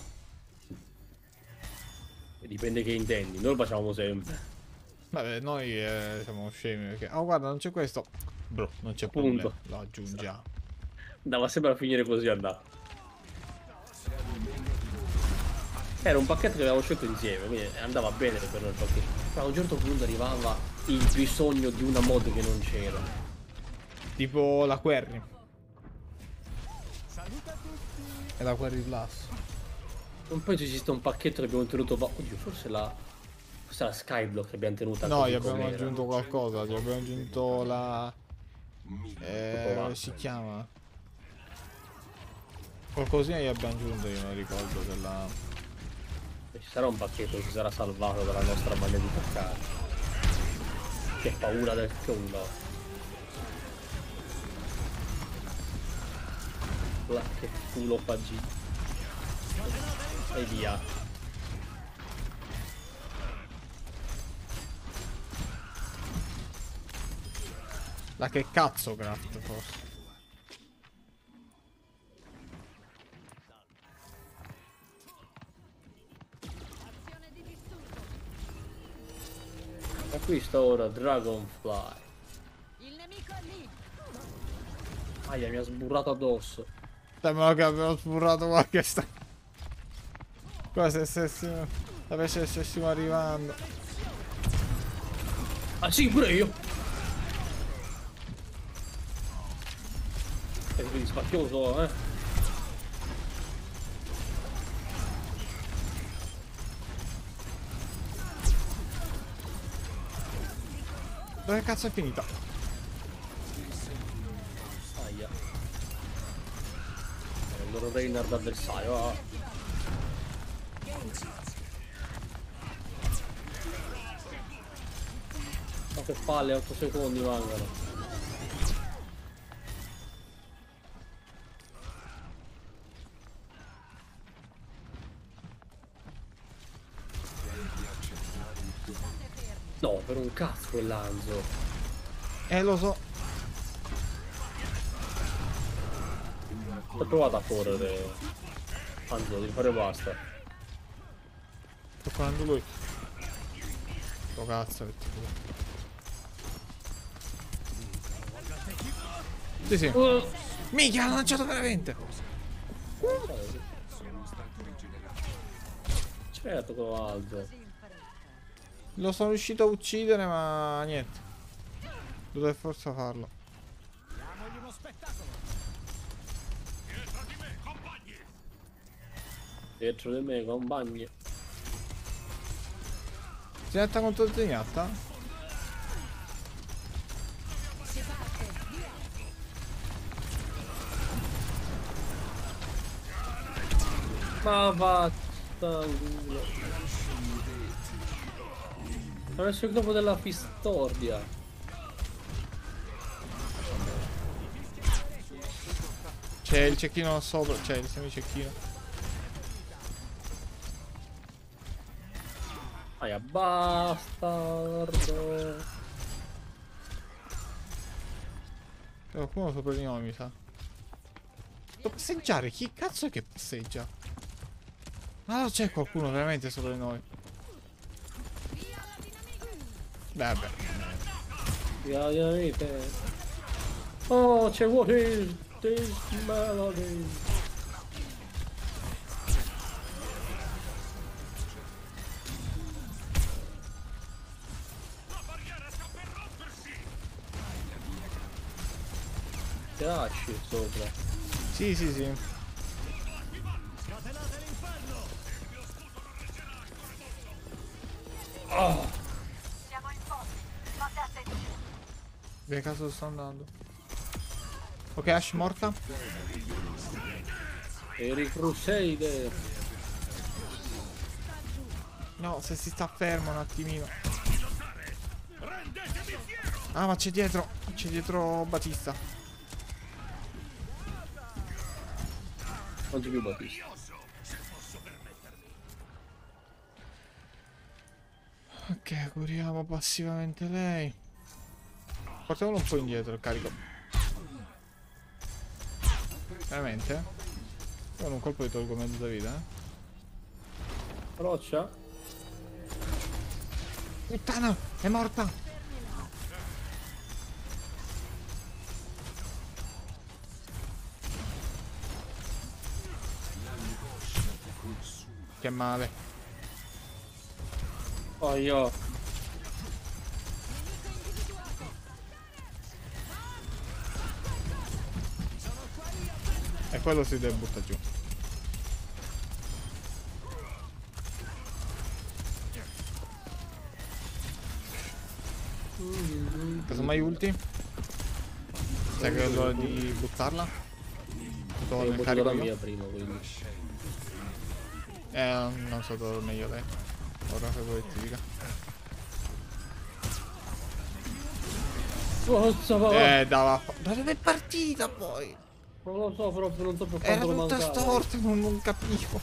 Dipende che intendi, noi lo facciamo sempre. Vabbè, noi siamo scemi perché... Oh, guarda, non c'è questo. Bro, non c'è Punto. problema. Lo aggiungiamo. Andava sempre a finire così, andava. Era un pacchetto che avevamo scelto insieme, quindi andava bene per noi il pacchetto. Ma a un certo punto arrivava il bisogno di una mod che non c'era. Tipo la Query. E la Query Plus. Non penso esista un pacchetto che abbiamo tenuto. Oddio, forse la Skyblock che abbiamo tenuta. No, così gli abbiamo com'era. aggiunto qualcosa. Gli abbiamo aggiunto la. Come si chiama? Qualcosina gli abbiamo aggiunto, io non ricordo della. Ci sarà un pacchetto che si sarà salvato dalla nostra mania di toccare. Che paura del culo. Che culo pagì. E via. La che cazzo craft forse. Acquista ora Dragonfly. Il nemico è lì. Aia, mi ha sburrato addosso. Sembra che abbiamo sburrato qualche Come se stessimo arrivando. Ah sì, pure io. E quindi spacchioso, eh. Dove cazzo è finita? Aia. Il loro Reinhard avversario, ah. Ma che palle, 8 secondi mancano. No, per un cazzo quell'Anzo. Lo so. Ho provato a correre. Anzi, devi fare basta. Sto facendo lui. Oh cazzo, che tipo. Sì, sì. Minchia, l'ha lanciato veramente. Certo, quello alto. Lo sono riuscito a uccidere, ma niente. Dovevo per forza farlo. Dietro di me, compagni. Zenyatta contro Zenyatta? Ma vaffanculo. Ha messo il dopo della Pistordia. C'è il cecchino sopra, c'è il semicecchino. Aia, bastardo. C'è qualcuno sopra di noi, mi sa. Devo passeggiare, chi cazzo è che passeggia? Ma no, c'è qualcuno veramente sopra di noi. Vabbè. Via dinamite. Oh, c'è what is this melody? Piace sopra. Sì, sì, sì. Oh. Siamo in posto. Fate attenzione. Che cazzo sto andando? Ok, Ash morta. Eri Crusader. No, se si sta fermo un attimino. Ah, ma c'è dietro. C'è dietro Battista. Non c'è più Battista. Ok, curiamo passivamente lei. Portiamolo un po' indietro il carico. Veramente? Con un colpo di tolgo mezza vita, eh? Roccia? Puttana! È morta! Che male. Oh io. E quello si deve buttare giù. Casomai ulti. Sai che è l'ora di buttarla? Ho Nel buttato carico la io? mia prima, quindi. Non so dove meglio lei. Ora che vuoi ti dica. Forza, va. Da dove è partita poi? Non lo so proprio, non so per Era quanto lo tutta mancava. storta, non capivo.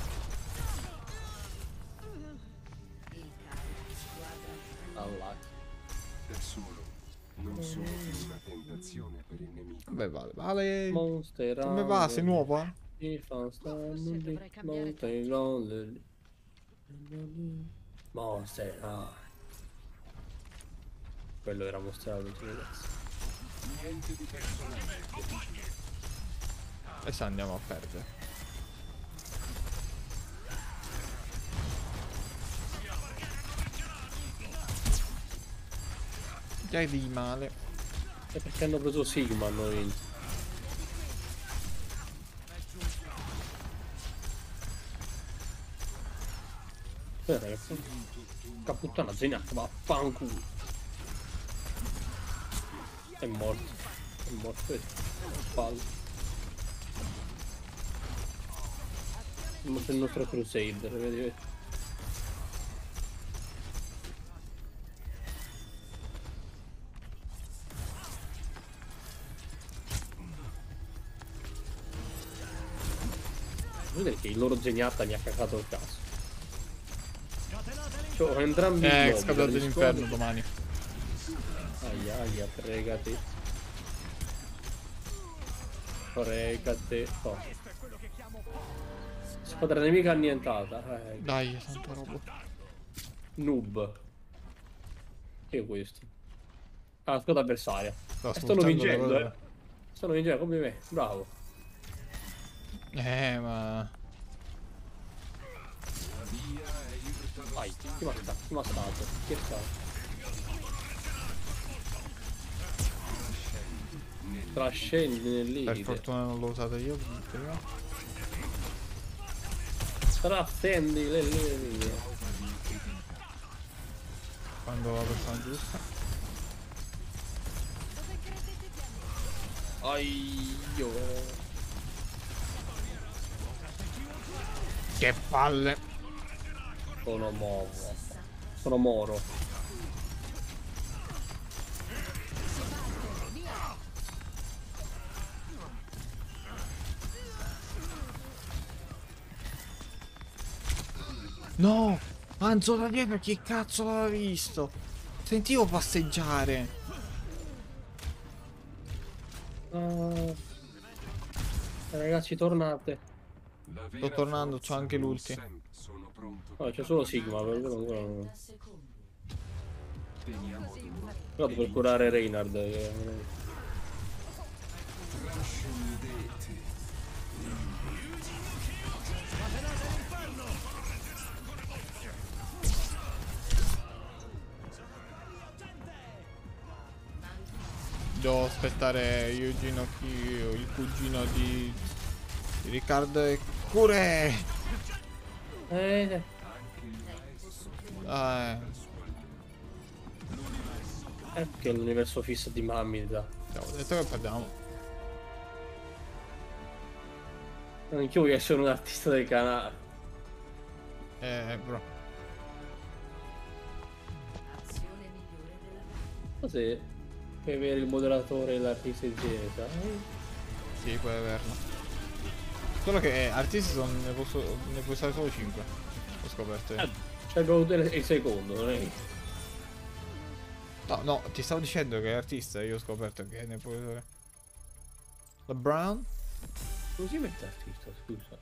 Allah. Da solo non sono più una tentazione per il nemico. Beh, vale. Monster Come va? Sei nuova? Forse dovrei cambiare Monster High. Quello era Monster High, ragazzi. Niente di personale. E se andiamo a perdere. Dai di male. E perché hanno preso Sigma, hanno vinto. Ragazzi. Caputtana zenata, vaffanculo. È morto. È morto. Palle. È morto il nostro Crusader, vedi? Vedete che il loro geniata mi ha cagato il cazzo. Cioè, entrambi i Scappato gli dall'inferno squadri- domani. Aia, fregati. Fregati. Oh. Squadra nemica annientata. Dai, tanta roba. Noob. Che è questo? Ah, squadra avversaria. Sto Stanno sfruttando le vincendo, cose. Stanno vincendo come me. Bravo. Ma... Vai, chi mi ha stato? Chi mi ha stato? Chi è stato? Trascendi nel Per limite. fortuna non l'ho usata io prima. Trascendi le linee. Quando la persona giusta. Aio. Che palle. Sono moro. Sono moro. No! Anzo da dietro, chi cazzo l'aveva visto? Sentivo passeggiare. Ragazzi, tornate. La vera Sto tornando, forza c'ho anche non l'ulti. sempre sono pronto. No, c'è solo Sigma, per quello ancora non... Teniamo duro. Però per curare Reinhard. Trascendete. Devo aspettare Eugino, il cugino di Riccardo e cure. Che l'universo fisso di Mamida. Ho detto che perdiamo. Anch'io voglio essere un artista del canale. Bro. Cos'è? Puoi avere il moderatore e l'artista insieme, sai? Sì, puoi averlo. Solo che artisti ne puoi usare solo 5. Ho scoperto io. C'è il secondo, non è? No, ti stavo dicendo che è artista, io ho scoperto che ne puoi usare. La Brown? Non si mette artista, scusa.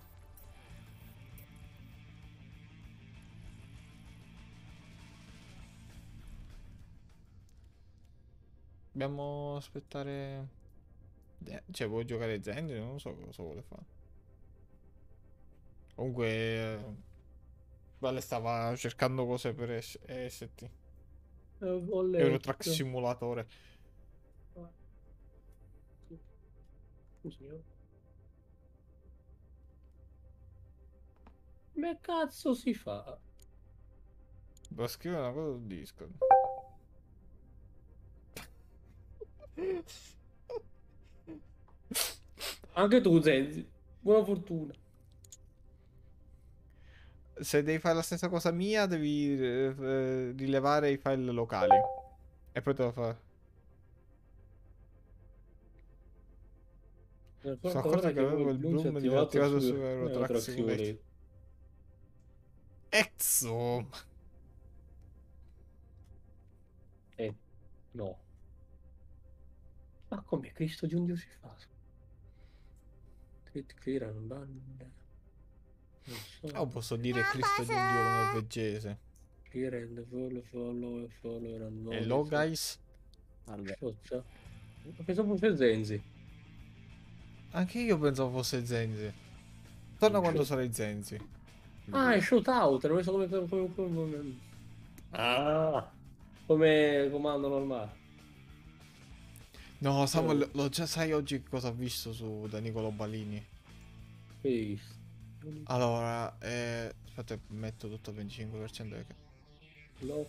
Dobbiamo aspettare. Cioè, vuoi giocare Zendri? Non so cosa vuole fare. Comunque. Vale stava cercando cose per ST. Eurotrack simulatore. Scusi. Come cazzo si fa? Devo scrivere una cosa su Discord. Anche tu, Zenzi. Buona fortuna. Se devi fare la stessa cosa mia, devi rilevare i file locali. E poi te lo fa. Sono accorto che avevo il bloom disattivato su Eurotrack Simulator. Exo! No. Ma come Cristo di un Dio si fa? Clear and ban. Non so. Oh, posso dire Cristo di un dio norvegese. Clear and follow and Hello guys. Scioccia. Pensavo fosse Zenzi. Anche io pensavo fosse Zenzi. Torna quando sarai Zenzi. Ah, è shootout, non so come... Ah, come comando normale. No, Samuel, lo già sai oggi cosa ho visto su da Nicolo Balini. Visto. Allora, aspetta, metto tutto al 25% perché... Lock,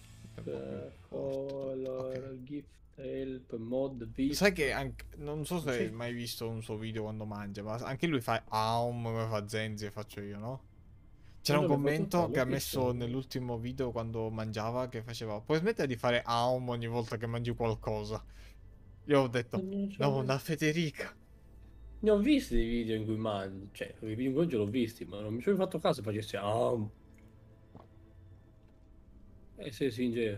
color, gift, help, mod, vis. Sai che anche, non so se hai mai visto un suo video quando mangia, ma anche lui fa come fa Zenzi e faccio io, no? C'era un commento che ha messo nell'ultimo video quando mangiava che faceva: puoi smettere di fare aum ogni volta che mangi qualcosa? Io ho detto: no, una Federica. Ne ho visti dei video in cui mangi, cioè, i video in cui oggi l'ho visti, ma non mi sono fatto caso che facessi sei sincero.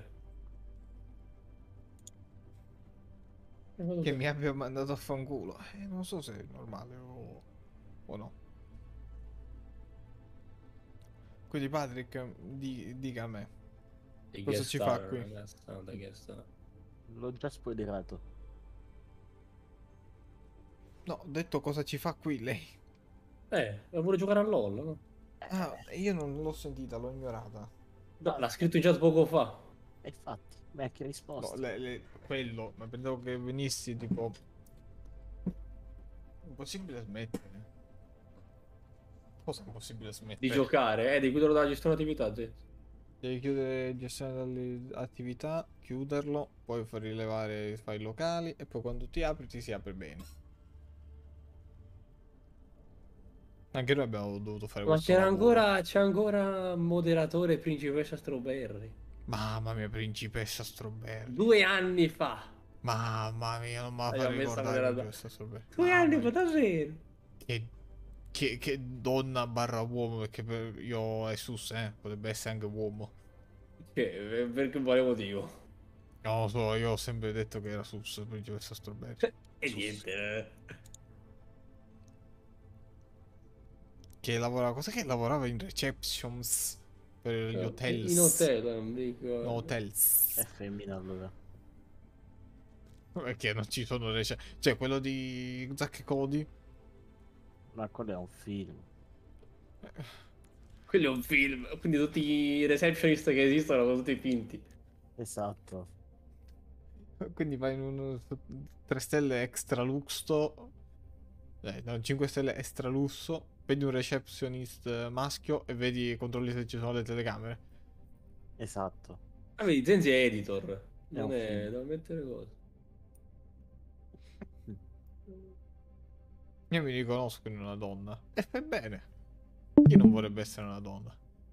Che mi abbia mandato a fanculo. Non so se è normale o no. Quindi Patrick, dica a me. Cosa ci fa qui? L'ho già spoilerato. No, ho detto cosa ci fa qui lei. Vuole giocare a LOL, no? Ah, io non l'ho sentita, l'ho ignorata. No, l'ha scritto in chat poco fa. E infatti, ma che risposta? No, quello, ma pensavo che venissi tipo... Impossibile smettere. Cosa è impossibile smettere? Di giocare, di chiuderlo dalla gestione attività, Devi chiudere gestione delle attività, chiuderlo, poi far rilevare i file locali e poi quando ti apri ti si apre bene. Anche noi abbiamo dovuto fare questo lavoro. C'è ancora moderatore principessa Strawberry. Mamma mia, principessa Strawberry. 2 anni fa. Mamma mia, non me la fa ricordare principessa Strawberry. 2 anni fa, davvero. Che donna barra uomo, perché io Jesus, potrebbe essere anche uomo. Per quale motivo? Non lo so, io ho sempre detto che era Sus, principessa Strawberry. E niente, Che lavora, cosa che lavorava in receptions per gli hotels. In hotel, non mi ricordo. No, hotels. È femmina allora. Perché non ci sono cioè quello di Zack e Cody. Ma quello è un film. Quello è un film, quindi tutti i receptionist che esistono sono tutti finti. Esatto. Quindi vai in un 3 stelle extra lusso. No, 5 stelle extra lusso. Vedi un receptionist maschio e vedi, controlli se ci sono le telecamere. Esatto. Ah, vedi, Zenzi è editor. Non un è film. da mettere cose. Io mi riconosco in una donna. E fai bene. Chi non vorrebbe essere una donna?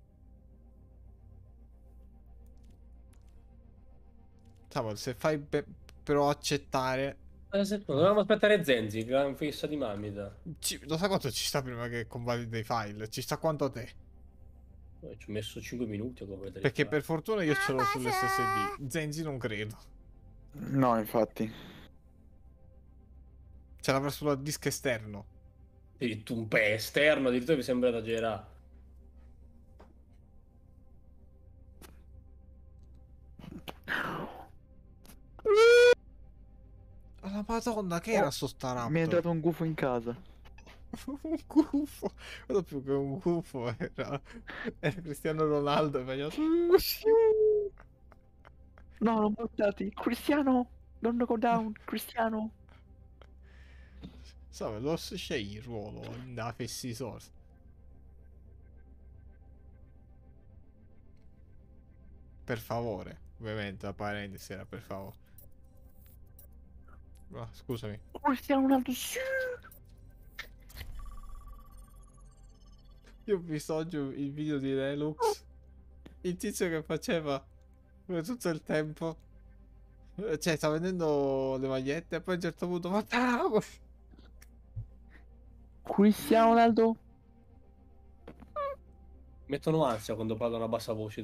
Samuel, se fai però accettare... Dovevamo aspettare Zenzi, gran fissa di Mamita. Lo sai quanto ci sta prima che convalida i file? Ci sta quanto a te? Ci ho messo 5 minuti a completare. Perché per fortuna io ce l'ho sull'SSD. Zenzi non credo. No, infatti. Ce l'avrà sul disco esterno. Un pe esterno, addirittura mi sembra esagerato. La madonna, che era sto staraptor? Mi è entrato un gufo in casa. Un gufo. Quello più che un gufo era Cristiano Ronaldo e faceva... No, l'ho buttati. Cristiano, don't go down, Cristiano. Lo scegli il ruolo da fessi source. Per favore, ovviamente la parentesi era per favore. Scusami. Cristiano Ronaldo, sì. Io ho visto oggi il video di Relux. Il tizio che faceva per tutto il tempo. Cioè, sta vendendo le magliette e poi a un certo punto fa... Cristiano Ronaldo. Mettono ansia quando parlano a bassa voce.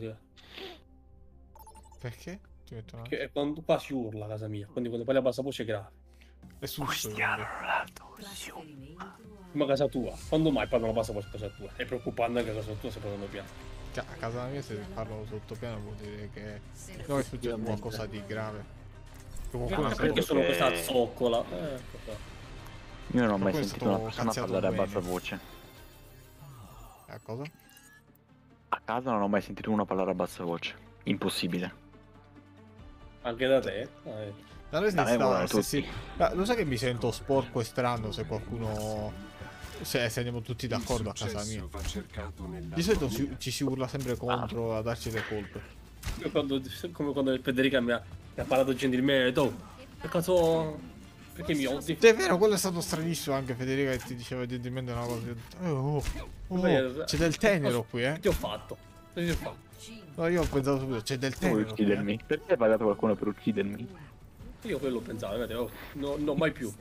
Perché? Ti mettono Che quando qua si urla a casa mia. Quindi quando parli a bassa voce è grave. è susto. Cristiano Ronaldo. Ma a casa tua. Quando mai parlano a bassa voce a casa tua? È preoccupante anche a casa tua se parlano piano. A casa mia se parlo sottopiano vuol dire che non è successo qualcosa di grave. Che qualcuno è Perché stato... sono questa zoccola? Io non ho mai Qualcuno è sentito una stato persona cazziato parlare a bene. bassa voce. A cosa? A casa non ho mai sentito uno parlare a bassa voce. Impossibile. Anche da te? Da noi Da me vogliono se si... Lo sai che mi sento sporco e strano se qualcuno... Se andiamo tutti d'accordo a casa mia. Di solito ci si urla sempre contro a darci le colpe. Come quando Federica mi ha parlato gentilmente. Oh, che cazzo... Perché mi odi? È vero, quello è stato stranissimo anche Federica che ti diceva gentilmente una cosa. C'è del tenero qui, Che ti ho fatto? Che ti ho fatto? No, io ho pensato subito, c'è del Vuoi tenero qui, uccidermi? Perché hai pagato qualcuno per uccidermi? Io quello pensavo, vedete, no, mai più.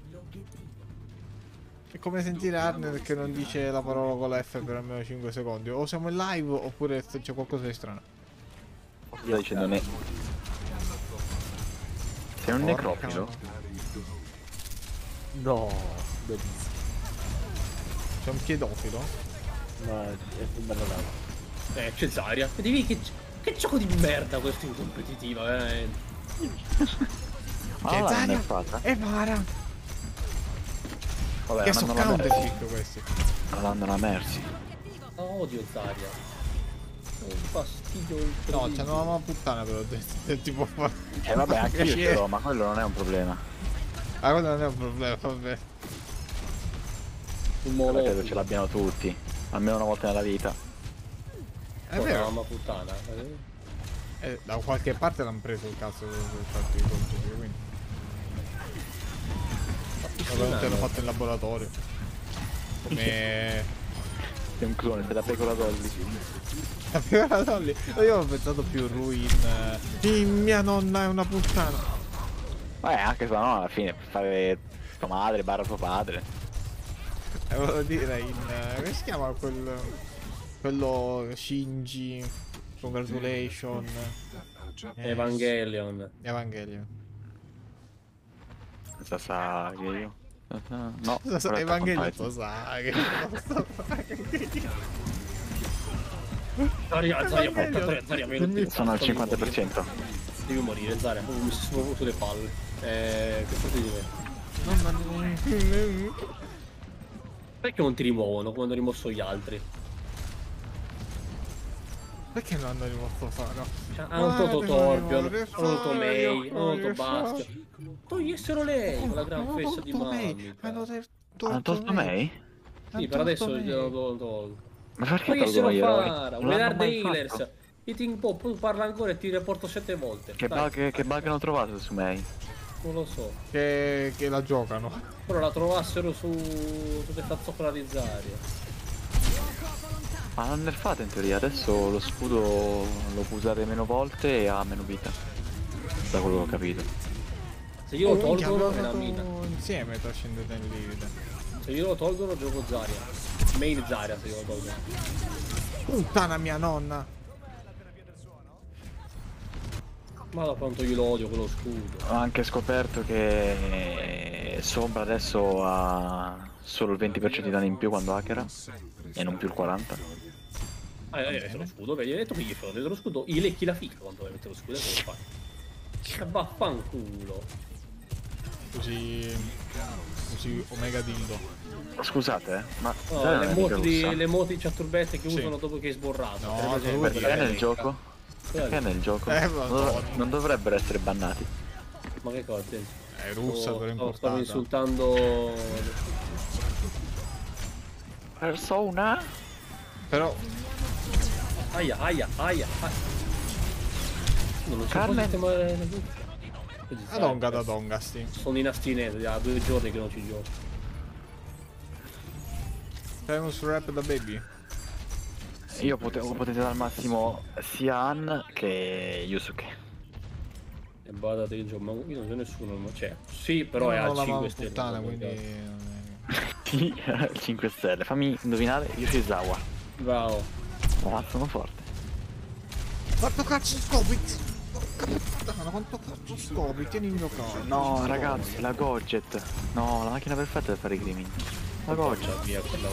È come sentire Arner che non dice la parola con la F per almeno 5 secondi. O siamo in live oppure c'è qualcosa di strano. Sto dicendo ne... Sei un necrofilo? No, bellissimo. C'è un chiedofilo? Ma è bella lava. C'è Zarya. Vedi che gioco di merda questo in competitiva, veramente. Ma la Zarya nerfata? e Mara. Vabbè, Che sono andando alla counter Mercy. pick questi. Andando alla Mercy. Odio Zarya. È un fastidio No, incredibile. c'hanno una mamma puttana però tipo fare. Vabbè, anche io ce l'ho, ma quello non è un problema. Ah, quello non è un problema, vabbè. Un Credo monopolio. ce l'abbiano tutti. Almeno una volta nella vita. È vero. Mamma puttana. Da qualche parte l'hanno preso il cazzo per farti i conti, quindi. Ovviamente l'ho fatto in laboratorio. Come... Sei un clone della pecora Dolly. La pecora Dolly. Io ho pensato più Ruin. Mia nonna è una puttana. Anche se no, alla fine per fare tua madre barra tuo padre. Volevo dire in... come si chiama quello Shinji? Congratulation. Evangelion. Sasagi io. No, Evangelion Sasagi. Zarya, sono al 50%. Devi morire, Zarya. Mi sto proprio sulle palle. Che fate di me? Perché non ti rimuovono quando ho rimosso gli altri? Perché non hanno rimosso Faro? Hanno tolto Torbjorn, hanno tolto Mei, hanno tolto Bastion. Togliessero lei con la gran fessa di mamma. Hanno tolto Mei? Sì, per adesso glielo tolgo. Ma perché Togliessero tolgono io? Fara, Non Where l'hanno are the mai healers? fatto. Eating Pop parla ancora e ti riporto 7 volte. Che bug hanno trovato su Mei? Non lo so. Che la giocano. Però la trovassero su questa zoccola di Zarya. Ma l'hanno nerfato in teoria, adesso lo scudo lo può usare meno volte e ha meno vita. Da quello che ho capito. Se io lo Minchia, tolgono abbiamo è una mina. fatto insieme trascendete nel limite. Se io lo tolgono gioco Zarya. Main Zarya se io lo tolgo. Puttana mia nonna. Ma da quanto io lo odio quello scudo. Ho anche scoperto che Sombra adesso ha solo il 20% di danno in più quando hackera e non più il 40%. Metto lo scudo, vedi, hai detto che io sono dentro lo scudo, gli lecchi la fica quando vai a mettere lo scudo, adesso lo fai. Vaffanculo. Così Omega Dildo. Scusate, ma No, le moti ciaturbette che usano dopo che hai sborrato. No, perché è nel gioco? Perché è nel gioco? Non dovrebbero essere bannati. Ma che cosa? È russa però importante. Stavo insultando Persona? Però aia. Non c'è Carmen. sistema. Adonga da donga, sti. Sono in astinenza, da 2 giorni che non ci gioco. Famous rap da baby. Io potevo potenziare al massimo sia Han che Yusuke. E vada del gioco, ma io non c'è nessuno, ma c'è. Sì, però è a 5 stelle. Puttana, quindi... Sì, 5 stelle. Fammi indovinare, Yoshizawa. Bravo. Ma sono forte. Quanto cazzo scopi? Puttana, quanto cazzo scopi? Tieni il mio carro. No, ragazzi, la Godjet. No, la macchina perfetta per fare i crimini. La Godjet. Via quella.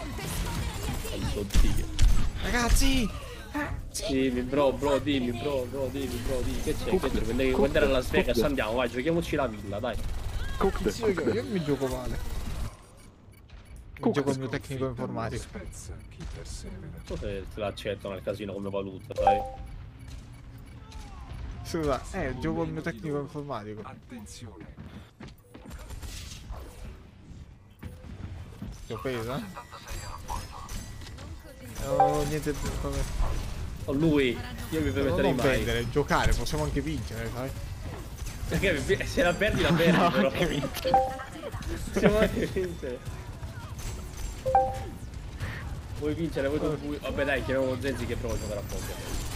Oddio. Ragazzi! Dimmi bro, dimmi che c'è? Quando era a Las Vegas andiamo, vai, giochiamoci la villa, dai. Io mi gioco male. Mi gioco il mio tecnico informatico. Non so se te l'accettano al casino come valuta, dai. Scusa, gioco il mio tecnico informatico. Attenzione. Ti ho preso? No, niente come... Oh, lui, io mi permetterei non mai. vendere, giocare, possiamo anche vincere, sai? Perché se la perdi la perdi, No, però. anche vince. Possiamo anche vincere. Vuoi vincere, vuoi... Vabbè dai, chiamiamo Zenzi che prova a giocare a poker.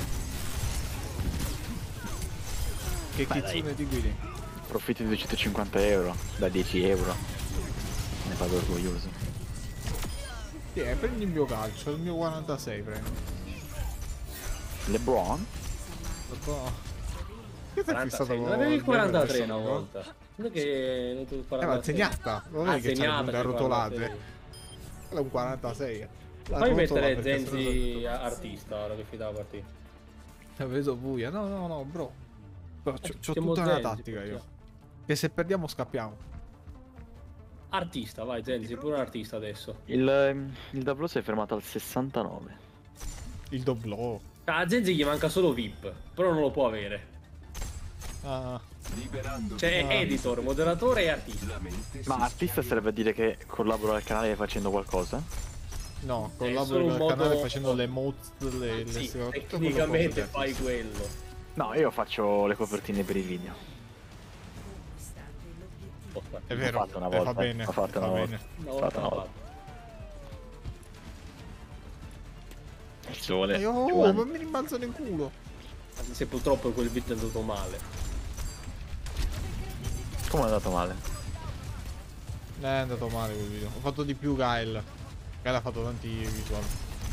Che kitsune ti guidi? Profitti di 250 euro, da 10 euro. Ne vado orgoglioso. Prendi il mio calcio, il mio 46 prendi. LeBron? Che ti è fissato con... avevi il 43 una volta. Non è che... ma segnata, non è che c'è le punte arrotolate. Quello è un 46. Fai mettere Zenzi artista ora che finita la partita. Ho preso buia, no, bro. C'ho tutta una Zenzi, tattica io. Che se perdiamo scappiamo. Artista, vai Zenzi, pure un artista adesso. Il Davlo si è fermato al 69. Il doblò. A Zenzi gli manca solo VIP, però non lo può avere. Cioè editor, moderatore e artista. Ma artista serve a dire che collabora al canale facendo qualcosa? No, collaboro con il canale facendo le mods, sì, tecnicamente fai quello. No, io faccio le copertine per i video. È vero, l'ho fatto una volta. fa bene. L'ho fatto una volta. L'ho fatto. Il sole. Ma mi rimbalzano in culo. Se purtroppo quel video è andato male. Come è andato male? È andato male quel video. Ho fatto di più Gael. Gael ha fatto tanti visual.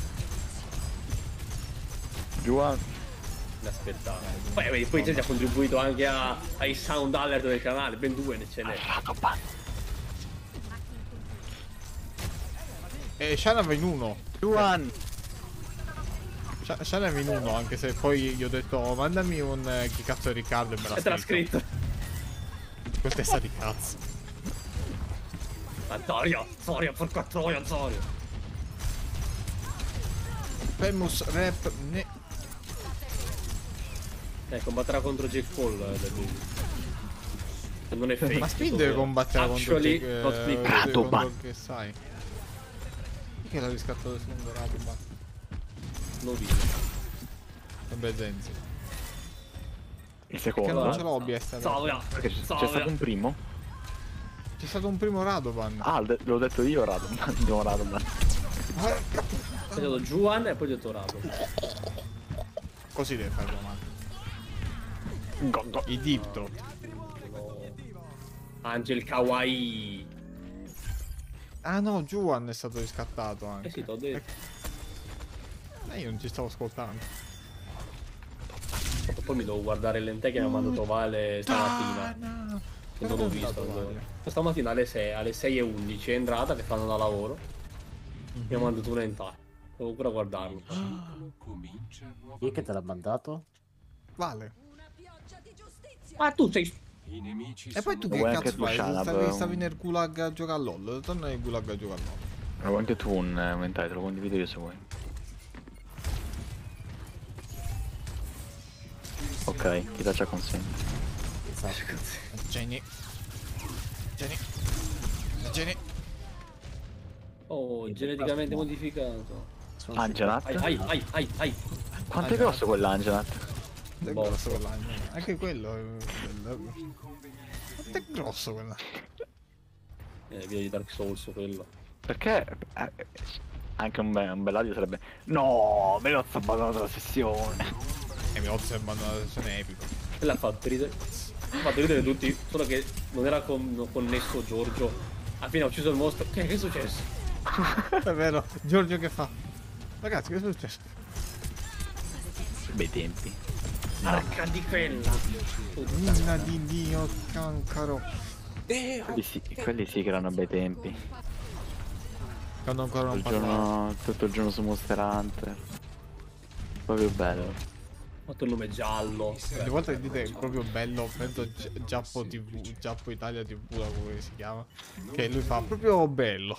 Juan. Aspettare. Poi Zenzi ha contribuito anche ai sound alert del canale, ben 2 ne ce n'è. E Shana va in 1. Juan. Shana va in 1, anche se poi gli ho detto mandami un chi cazzo è Riccardo e me l'ha scritto. Con testa di cazzo. Antonio, porca troia, Antonio. Famous rap ne... combatterà contro Jake Paul non è fake. Ma Speed deve combattere contro che sai. Che l'ha riscattato il secondo Radoban? Lo vedo. Vabbè Zenzi. Il secondo? Perché non ce l'ho OBS adesso. Perché c'è stato un primo? C'è stato un primo Radoban. Ah, l'ho detto io Radoban. No, Radoban. Ho detto Juan e poi ho detto Radoban. Così deve fare domani. I deep throat. Angel Kawaii. Ah no, Juan è stato riscattato anche. Sì, t'ho detto. Io non ci stavo ascoltando. Poi mi devo guardare l'ente che mi ha mandato Vale stamattina. Che non l'ho visto. Stamattina alle 6:11 è entrata che fanno da lavoro. Mi ha mandato un hentai. Devo ancora guardarlo. Chi è che te l'ha mandato? Vale. Ma tu sei... E poi tu che cazzo fai? Stavi nel gulag a giocare a LOL. Torna nel gulag a giocare a LOL. Avevo anche tu un hentai, te lo condivido io se vuoi. Ok, chi taccia consente. Jenny. Oh, geneticamente modificato. Angelat? Ai. Quanto è grosso quell'Angelat? È grosso quell'anno. Anche quello è bello. Quanto è grosso quella? Via di Dark Souls quello. Perché anche un bel audio sarebbe. No, Melozzo ha abbandonato la sessione. E Melozzo ha abbandonato la sessione epico. E l'ha fatto ridere. Ha fatto ridere tutti, solo che non era connesso Giorgio. Alla fine ha ucciso il mostro. Che è successo? È vero, Giorgio che fa? Ragazzi, che è successo? Bei tempi. Arca di quella. Nina di Dio, cancaro. Quelli sì che erano bei tempi. Quando ancora non parlavo. Tutto il giorno su Monster Hunter. Proprio bello. Fatto il nome giallo. Ogni volta che dite proprio bello, penso Giappo TV, Giappo Italia TV, come si chiama. Che lui fa proprio bello.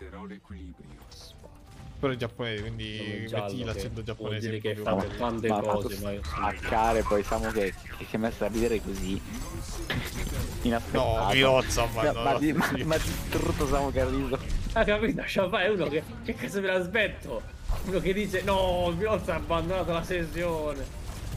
Però è giapponese, quindi metti l'accento giapponese. Che fa tante cose, ma Accare, poi Samu che si è messo a ridere così. No, Miozza, ma distrutto Samu che ha riso. Ha capito? Sciafà è uno che cazzo me l'aspetto? Uno che dice no, Miozza ha abbandonato la sessione.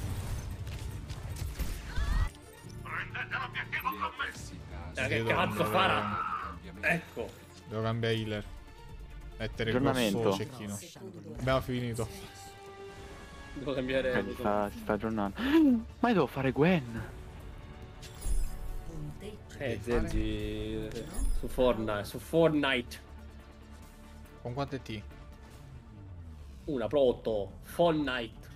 Che cazzo farà? Ecco. Devo cambiare healer. Mettere Aggiornamento. grosso cecchino. Abbiamo finito. Devo cambiare. Si sta aggiornando. Ma io devo fare Gwen. Zenzi su Fortnite. Con quante T? Una Proto. Fortnite.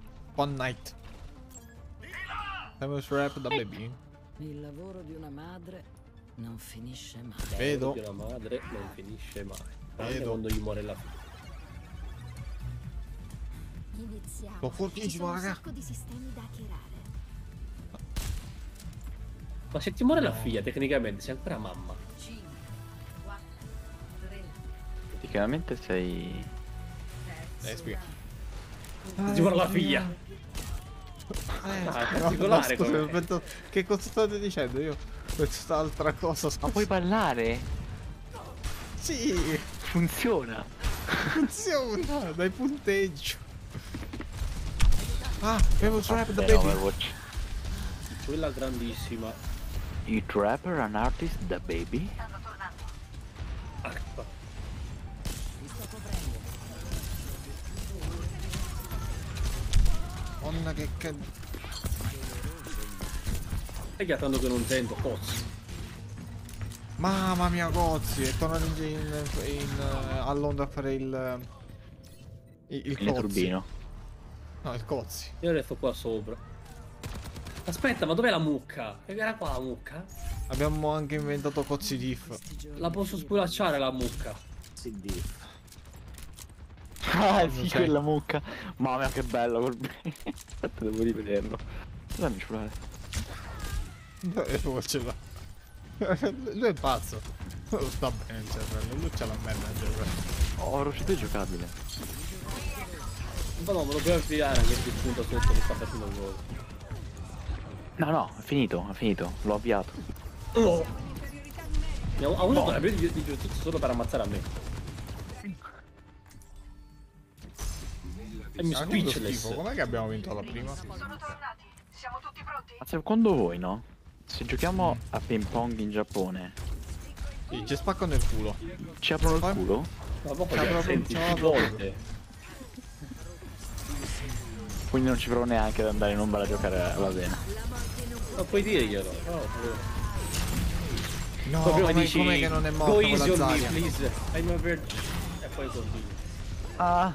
Siamo su rap da baby. Il lavoro di una madre non finisce mai. Vedo. Di una madre non finisce mai. Anche Vedo. quando gli muore la figlia. Iniziamo. Sono fortissimo, Ci sono raga. un sacco di sistemi da hackerare. Ma se ti muore la figlia, tecnicamente sei ancora mamma. 5, 4, 3. Praticamente sei. Spiega. Ti muore la figlia. Particolare scusa, come. aspetta, che cosa state dicendo? Io questa altra cosa. Ma puoi ballare? Sì, Funziona. funziona, dai punteggio. Ah, abbiamo trap da Bene, baby. Overwatch. Quella grandissima. You trapper an artist da baby? Ecco. Monna che Stai chiattando che non sento, cozzo. Mamma mia, Gozzi, è tornato a Londra a fare il Cozzi. turbino. No, il Cozzi. Io resto qua sopra. Aspetta, ma dov'è la mucca? Che era qua la mucca? Abbiamo anche inventato Cozzi Diff. La posso spulacciare la mucca? Sì, diff. Ah, Non sì, c'è. quella mucca. Mamma mia, che bello quel. Aspetta, devo rivederlo. Dammi il cellulare. Ce l'ha. Lui è pazzo. Non sta bene il cervello, lui c'ha la merda nel cervello. Oh, Roceto è giocabile. Ma no, me lo puoi affidare anche se punta sotto, mi sta facendo un gol. No, è finito. L'ho avviato. Oh. Ha usato la abilità di giustizia solo per ammazzare a me. E mi speechless. Com'è che abbiamo vinto la prima? Sono tornati. Siamo tutti pronti? Ma secondo voi, no? Se giochiamo a ping pong in Giappone, Sì, ci spaccano il culo. ci aprono il culo? Ma dopo C'ha li proprio- senti c'ha più proprio- volte. Quindi non ci provo neanche ad andare in ombra a giocare alla vena. Non puoi dirglielo. No, Proprio com'è dici, che non è morto go easy quella on me, Zarya? please. I'm a virgin. E poi continui. Ah,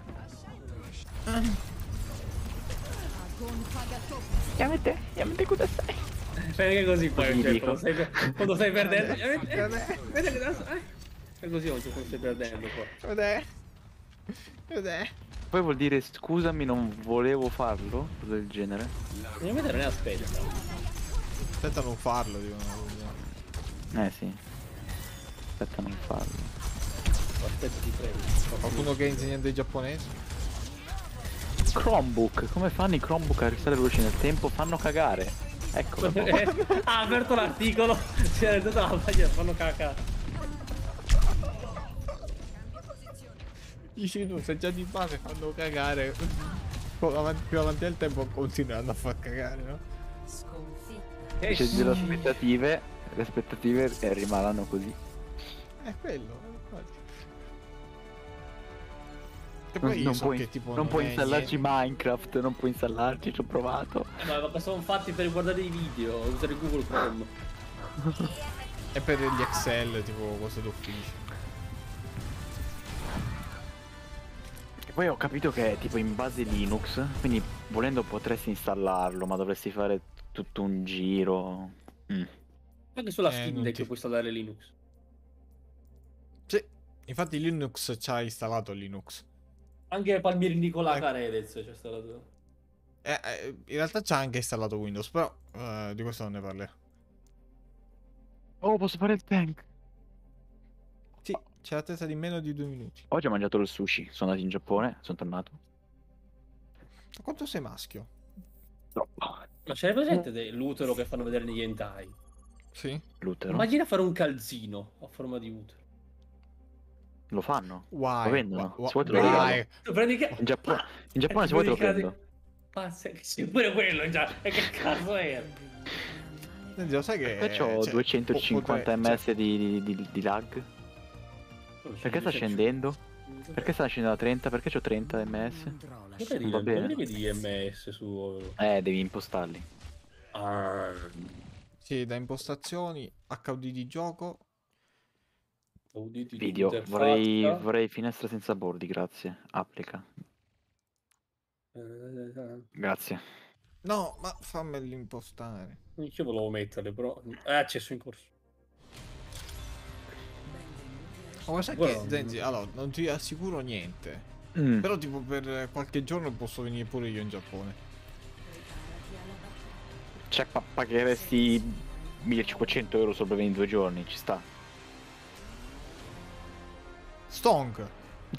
Yamete cosa sei? Fai anche così poi, Così cioè, dico. quando stai perdendo. Vedi che adesso. Fai così quando stai perdendo qua. Vedè. Poi vuol dire scusami, non volevo farlo? Cosa del genere? Non vedere ne aspetta. Aspetta a non farlo, dicono. Sì. Aspetta a non farlo. Aspetta, ti prego. Qualcuno che è insegnante di giapponese? Chromebook, come fanno i Chromebook a restare veloci nel tempo? Fanno cagare. Ecco. Ha aperto l'articolo. Si è reso la pagina, fanno cacca. Dici tu, se già di base fanno cagare. più avanti al tempo continuano a far cagare, no? Sconfitta. C'è delle aspettative, le aspettative rimarranno così. È quello, infatti. Che poi io Non so puoi, che tipo non puoi è installarci niente. Minecraft, non puoi installarci, ci ho provato. Ma sono fatti per guardare i video, usare Google Chrome. È per gli Excel, tipo cose d'ufficio. E poi ho capito che è tipo in base Linux, quindi volendo potresti installarlo, ma dovresti fare tutto un giro. Anche sulla non Steam Deck ti- puoi installare Linux. Sì, infatti Linux ci ha installato Linux. Anche Palmieri Nicola Caredez c'è installato. In realtà c'ha anche installato Windows, però di questo non ne parlerò. Oh, posso fare il tank? Sì, c'è l'attesa di meno di 2 minuti. Oggi ho mangiato il sushi, sono andato in Giappone, sono tornato. Ma quanto sei maschio? Troppo. Ma c'è presente l'utero che fanno vedere negli hentai? Sì. L'utero. Immagina fare un calzino a forma di utero. Lo fanno? Why? Lo vendono? Why? Se vuoi te lo regalo. Why? Tu prendi che... In Giappone se vuoi te lo prendo. Pazza, sì, pure quello già. E che cazzo era? Lo sai che Perché ho cioè, 250 ms cioè, di lag? Perché sta scendendo? Perché sta scendendo a 30? Perché c'ho 30 ms? Non va bene. vedi ms su... Devi impostarli. sì, da impostazioni, HUD di gioco. Video, vorrei finestra senza bordi, grazie. Applica. Grazie. No, ma fammeli impostare. Io volevo metterle, però... accesso in corso. Ma sai che, Zenzi, allora, non ti assicuro niente. Però tipo per qualche giorno posso venire pure io in Giappone. Cioè, pagheresti 1500 euro solo per venire 2 giorni, ci sta. Stonk!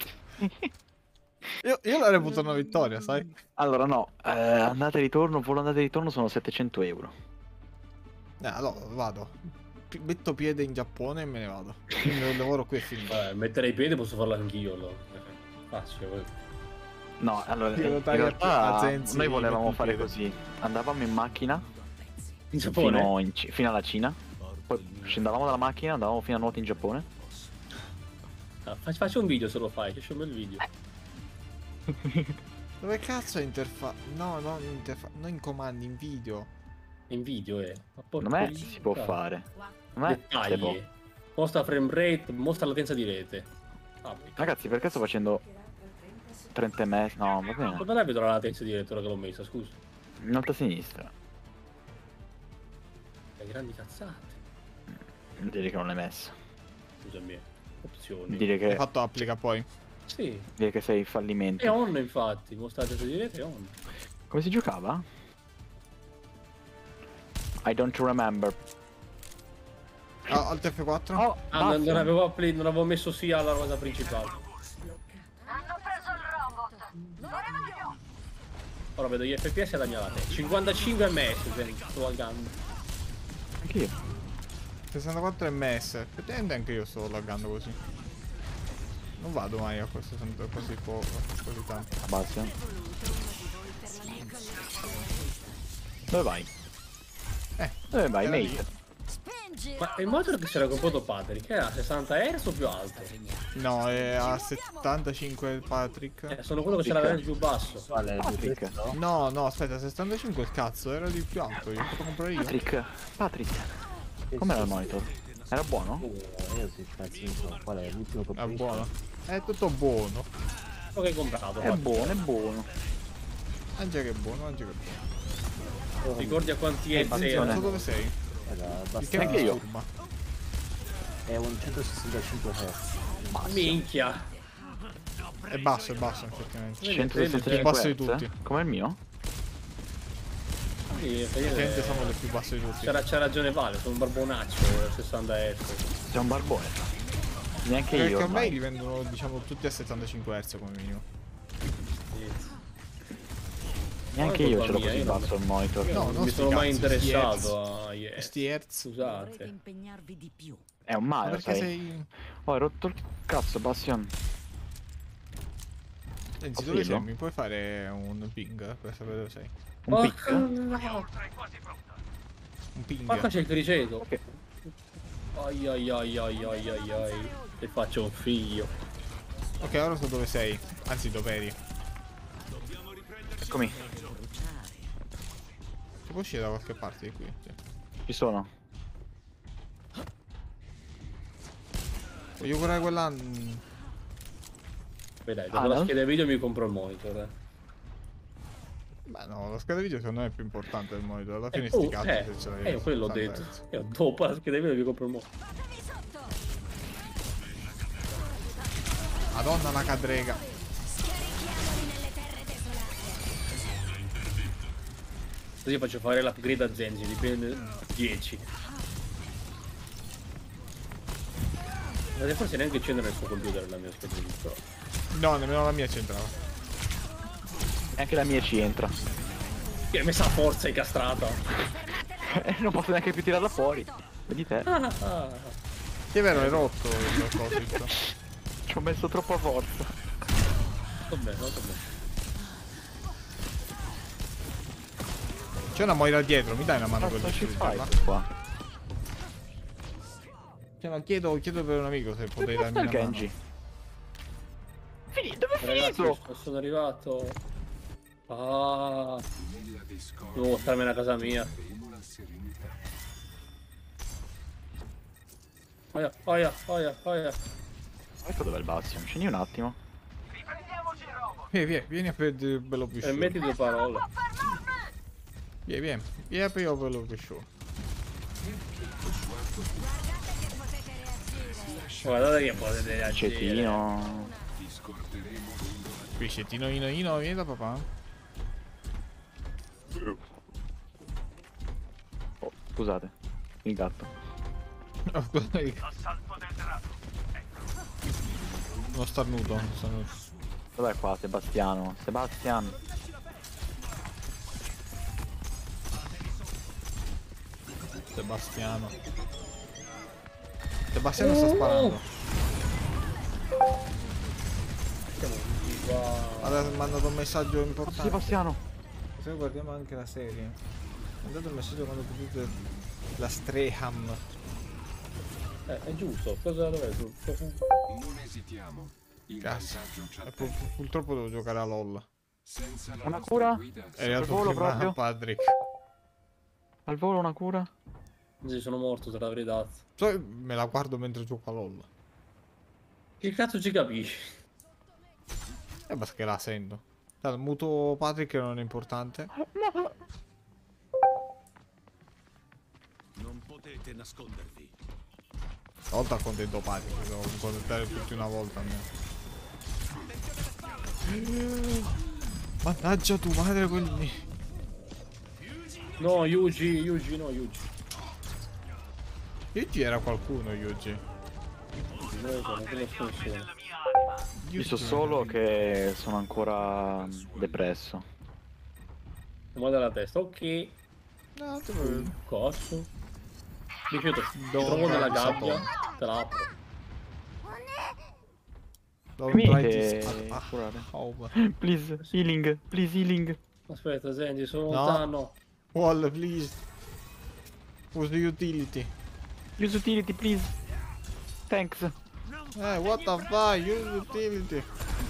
io la reputo una vittoria, sai? Allora no, andata e ritorno, volo andata e ritorno sono 700 euro. Allora vado. Metto piede in Giappone e me ne vado. Il lavoro qui è finito. Mettere i piedi posso farlo anch'io, allora. Facile. No, allora Io in taglio a realtà Zenzi, noi volevamo metti il fare piede. così. Andavamo in macchina In Giappone? fino alla Cina. Poi scendavamo dalla macchina, andavamo fino a nuoto in Giappone. Faccio un video se lo fai, c'è un bel video. Dove cazzo è interfaccia? No, non interfaccia, non in comandi, in video. In video, Secondo me si può fare. Secondo me si può. Dettagli. Mostra frame rate, mostra latenza di rete. Ragazzi, perché sto facendo 30 ms? No, va bene. Come la vedo la latenza di rete ora che l'ho messa, scusa? In alto a sinistra. Le grandi cazzate. Direi che non l'hai messa. Scusami. Opzioni. Direi che... Hai fatto applica poi. Sì. Direi che sei fallimento. È on infatti, mostra latenza di rete è on. Come si giocava? I don't remember. Alt F4? Oh, non avevo messo sì alla cosa principale. Hanno preso il robot. Ora voglio. Ora vedo gli FPS alla mia latenza. 55 ms sto laggando. Anch'io. 64 ms. Effettivamente anche io sto laggando così. Non vado mai a questo così poco, così tanto. Basta. Dove vai? Dove vai, era mate? Ma il motor che si era comprato Patrick era a 60 Hz o più alto? No, è a 75 Patrick. Sono quello che c'era veramente più basso. Patrick. No, no, aspetta, 65 il cazzo, era di più alto, io posso comprare io. Patrick. Com'era il monitor? Era buono? Io sì, cazzo, non so qual è l'ultimo che ho È preso. buono. È tutto buono. Quello che hai comprato. È buono, è buono. Mangia che è buono, mangia che è buono. Ricordi a quanti Hz Non so era? dove sei. Il che mi Anche io. disturba. È un 165 Hz. Minchia. È basso effettivamente. 165 più basso di Hz? tutti. Come il mio? Effettivamente sono le più basse di tutti. C'ha ragione Vale, sono un barbonaccio 60 Hz. Sei un barbone. Neanche Perché io. ormai ormai. li vendono diciamo tutti a 75 Hz come minimo. Neanche io ce l'ho così basso il monitor. No, Non non mi sti sono mai cazzi, interessato a sti Hertz. Scusate. impegnarvi di più. È un Ma male, perché sai. sei... Oh, hai rotto il cazzo, Bastion. Enzi, dove sei? Mi puoi fare un ping per sapere dove sei? Un pic? Un ping. Ma qua c'è il criceto. Ai ai ai ai ai ai ai. Ti faccio un figlio. Ok, ora so dove sei. Anzi, dove eri. Eccomi. Si può uscire da qualche parte di qui? Sì. Ci sono. Voglio guardare quella... Beh dai, dopo la scheda video mi compro il monitor. Beh no, la scheda video secondo me è più importante del monitor. Alla fine sti cazzi se ce l'hai. Quello ho detto. Io dopo la scheda video mi compro il monitor. Madonna la cadrega. Così faccio fare l'upgrade a Zenzi, dipende 10. Ma forse neanche c'entra nel suo computer la mia scheda video. No, nemmeno la mia c'entrava. Anche la mia ci entra. Che hai messa a forza incastrata. Non posso neanche più tirarla fuori. Vedi te. Che vero, è rotto il coso. Ci ho messo troppa forza. Sto bene, sto bene. C'è una Moira dietro, mi dai una mano per distruggerla? Qua. Cioè, ma chiedo per un amico se potrei darmi una Genji? Dove è Ragazzi, finito? sono arrivato. Devo starmene a casa mia. Aia. Ecco dov'è il Bastion, scendi un attimo. Vieni a prendere bello più E metti due parole. Vieni a prendere bello più show. Guardate che potete reagire. Cettino. Qui Cettino Ino, vieni da papà. Oh, scusate. Il gatto. Oh, scusa, uno starnuto. Dov'è qua Sebastiano? Sebastian. Sebastiano sta sparando. Allora, mi ha mandato un messaggio importante. Sebastiano. Se guardiamo anche la serie. Mi ha mandato un messaggio quando potete la Streham. È giusto, cosa dov'è? Non esitiamo. Cazzo. Purtroppo devo giocare a LOL. Una cura? È Al volo proprio? Patrick. Al volo una cura? Sì, sono morto, te l'avrei dato. Me la guardo mentre gioco a LOL. Che cazzo ci capisci? Basta che la sento. Tanto, muto Patrick non è importante. Non potete nascondervi. Una volta accontento Patrick, devo accontentare tutti una volta almeno. Mannaggia tu madre quelli. No, Yuji. Yuji era qualcuno, Yuji. Non lo so, non conosco nessuno. Io so solo che sono ancora depresso. Ma dalla testa, ok. No, te lo... Cazzo. Rifiuto, ti trovo nella gabbia, te la apro. Please, healing. Aspetta, senti, sono lontano. Wall, please. Use the utility. Use utility, please. Thanks. What the fuck? Use utility.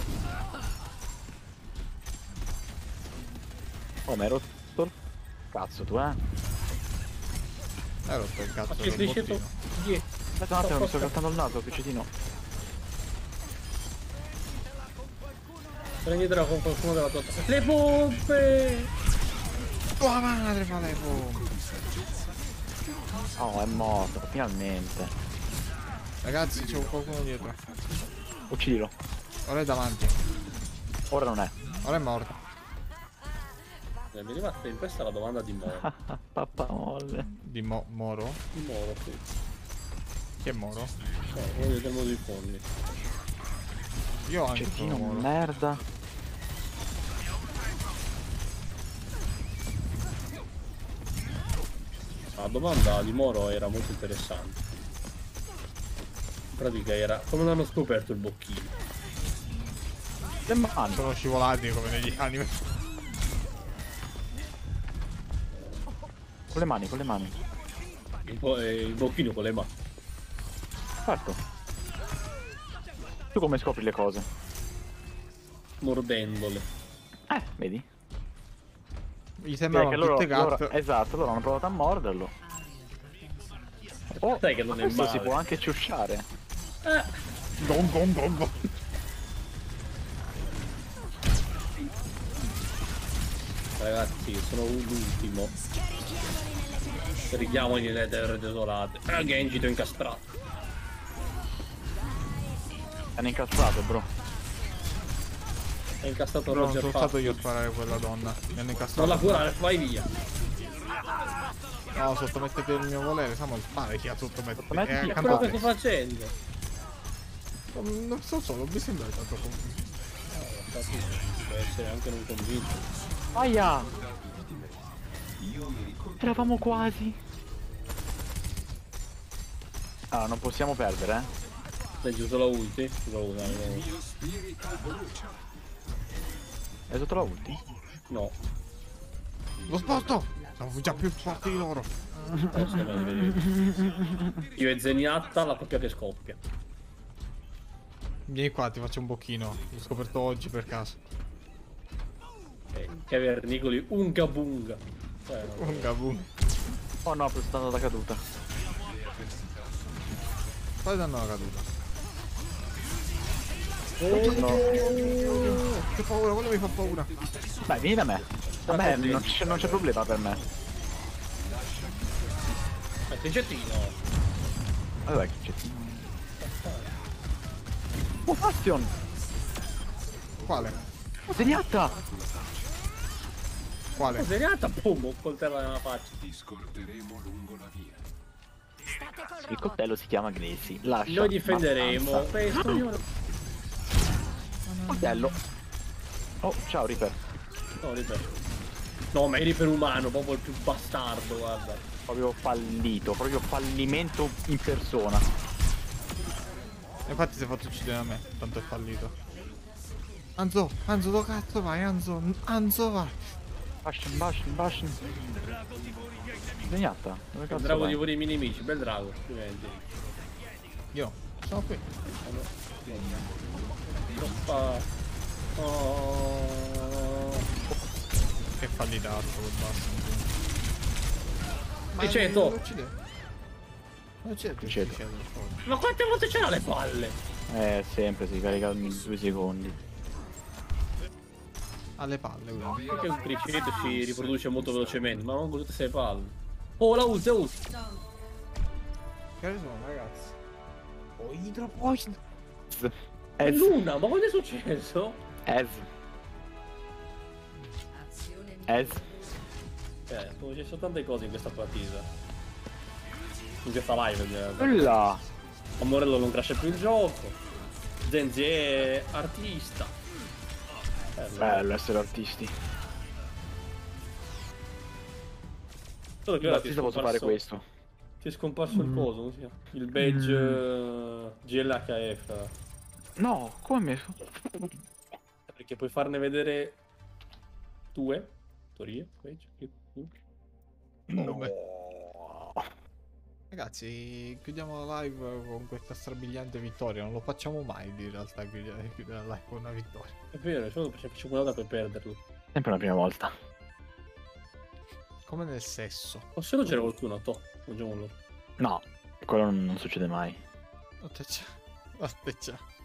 Oh, ma hai rotto il cazzo tu, Hai rotto il cazzo del bottino. Aspetta un attimo, mi sto grattando il naso, piccetino. Prendi con qualcuno della tua... Le pompe! Tua madre fa le pompe! Oh, è morto, finalmente. Ragazzi, c'è qualcuno dietro. Uccidilo. Ora è davanti. Ora non è. Ora è morto. Mi è rimasta impressa la domanda di Moro. Pappa molle. Di Moro? Di Moro, sì. Chi è Moro? Voglio del modo di fondi. Io anche Cettino, sono Moro. merda. La domanda di Moro era molto interessante. In pratica era come non hanno scoperto il bocchino. Le mani. Sono scivolati come negli anime. Con le mani, con le mani. Il bocchino con le mani. Certo. Tu come scopri le cose? Mordendole. Vedi? Gli sembravano tutte gatto. Esatto, loro hanno provato a morderlo. Oh, sai che non è questo male. si può anche ciusciare. Gong gong gong gong. Ragazzi, sono l'ultimo. Richiamoli nelle terre desolate. Genji ti ho incastrato. Hanno incastrato, bro. È incastrato Non Roger sono stato Fast. io a sparare quella donna. Mi hanno incastrato. Non la curare, vai via. No, sottomettete il mio volere. Samuel, spara chi ha sottomettete. Sottomettiti. È quello che sto facendo. Non so solo, mi sembra tanto convinto. Può essere anche non convinto. Aia! Eravamo quasi. Allora, non possiamo perdere, Hai giusto la ulti? Lo usare. È sotto la ulti? No. Lo sposto! Siamo già più forti di loro. Io e Zeniatta la coppia che scoppia. Vieni qua, ti faccio un bocchino. L'ho scoperto oggi per caso. Cavernicoli unga bunga. Un gabù. Oh no, ho preso tanto da caduta. Poi danno la caduta. No. Che paura, quello mi fa paura. Dai, vieni da me. A me non c'è problema per me. Attencettino. Vabbè, che c'è. Oh, Bastion! Quale? Zeniatta! Quale? Zeniatta, boom, coltello nella faccia. Ti scorteremo lungo la via. Il coltello si chiama Gracie. Lascia. Noi difenderemo abbastanza. questo. Coltello. Oh, ciao Reaper. No, ripeto. No, ma eri per umano, proprio il più bastardo, guarda. Proprio fallito, proprio fallimento in persona. Infatti si è fatto uccidere a me, tanto è fallito. Anzo, dove cazzo vai? Anzo vai. Bastion. Zeniatta, dove Il cazzo drago vai? di pure i miei nemici, bel drago, complimenti. Io sono qui. Troppa. Oh. Che fallitato quel basso. Ma Diceto. non uccide più Diceto. Diceto, per favore. Ma quante volte c'ha le palle? Sempre si carica ogni 2 secondi. Alle palle, quello. Perché il criceto si riproduce molto velocemente, ma non con tutte le palle. Oh, la ulti, Che ore sono, ragazzi? Oh, idropoison. È Luna, ma cosa è successo? Ez. Sono successo tante cose in questa partita. In questa live. Là. Amorello non crasha più il gioco. Zenzi è artista. Bello essere artisti. Solo che ora L'artista posso fare questo. Ti è scomparso il coso, come si chiama? Il badge GLHF. No, come? Perché puoi farne vedere 2 teorie. No. Ragazzi, chiudiamo la live con questa strabiliante vittoria. Non lo facciamo mai in realtà chiudere la live con una vittoria. È vero, solo perché faccio una volta per perderlo. Sempre la prima volta. Come nel sesso. O se no c'era qualcuno, facciamolo. No, quello non succede mai. Aspetta.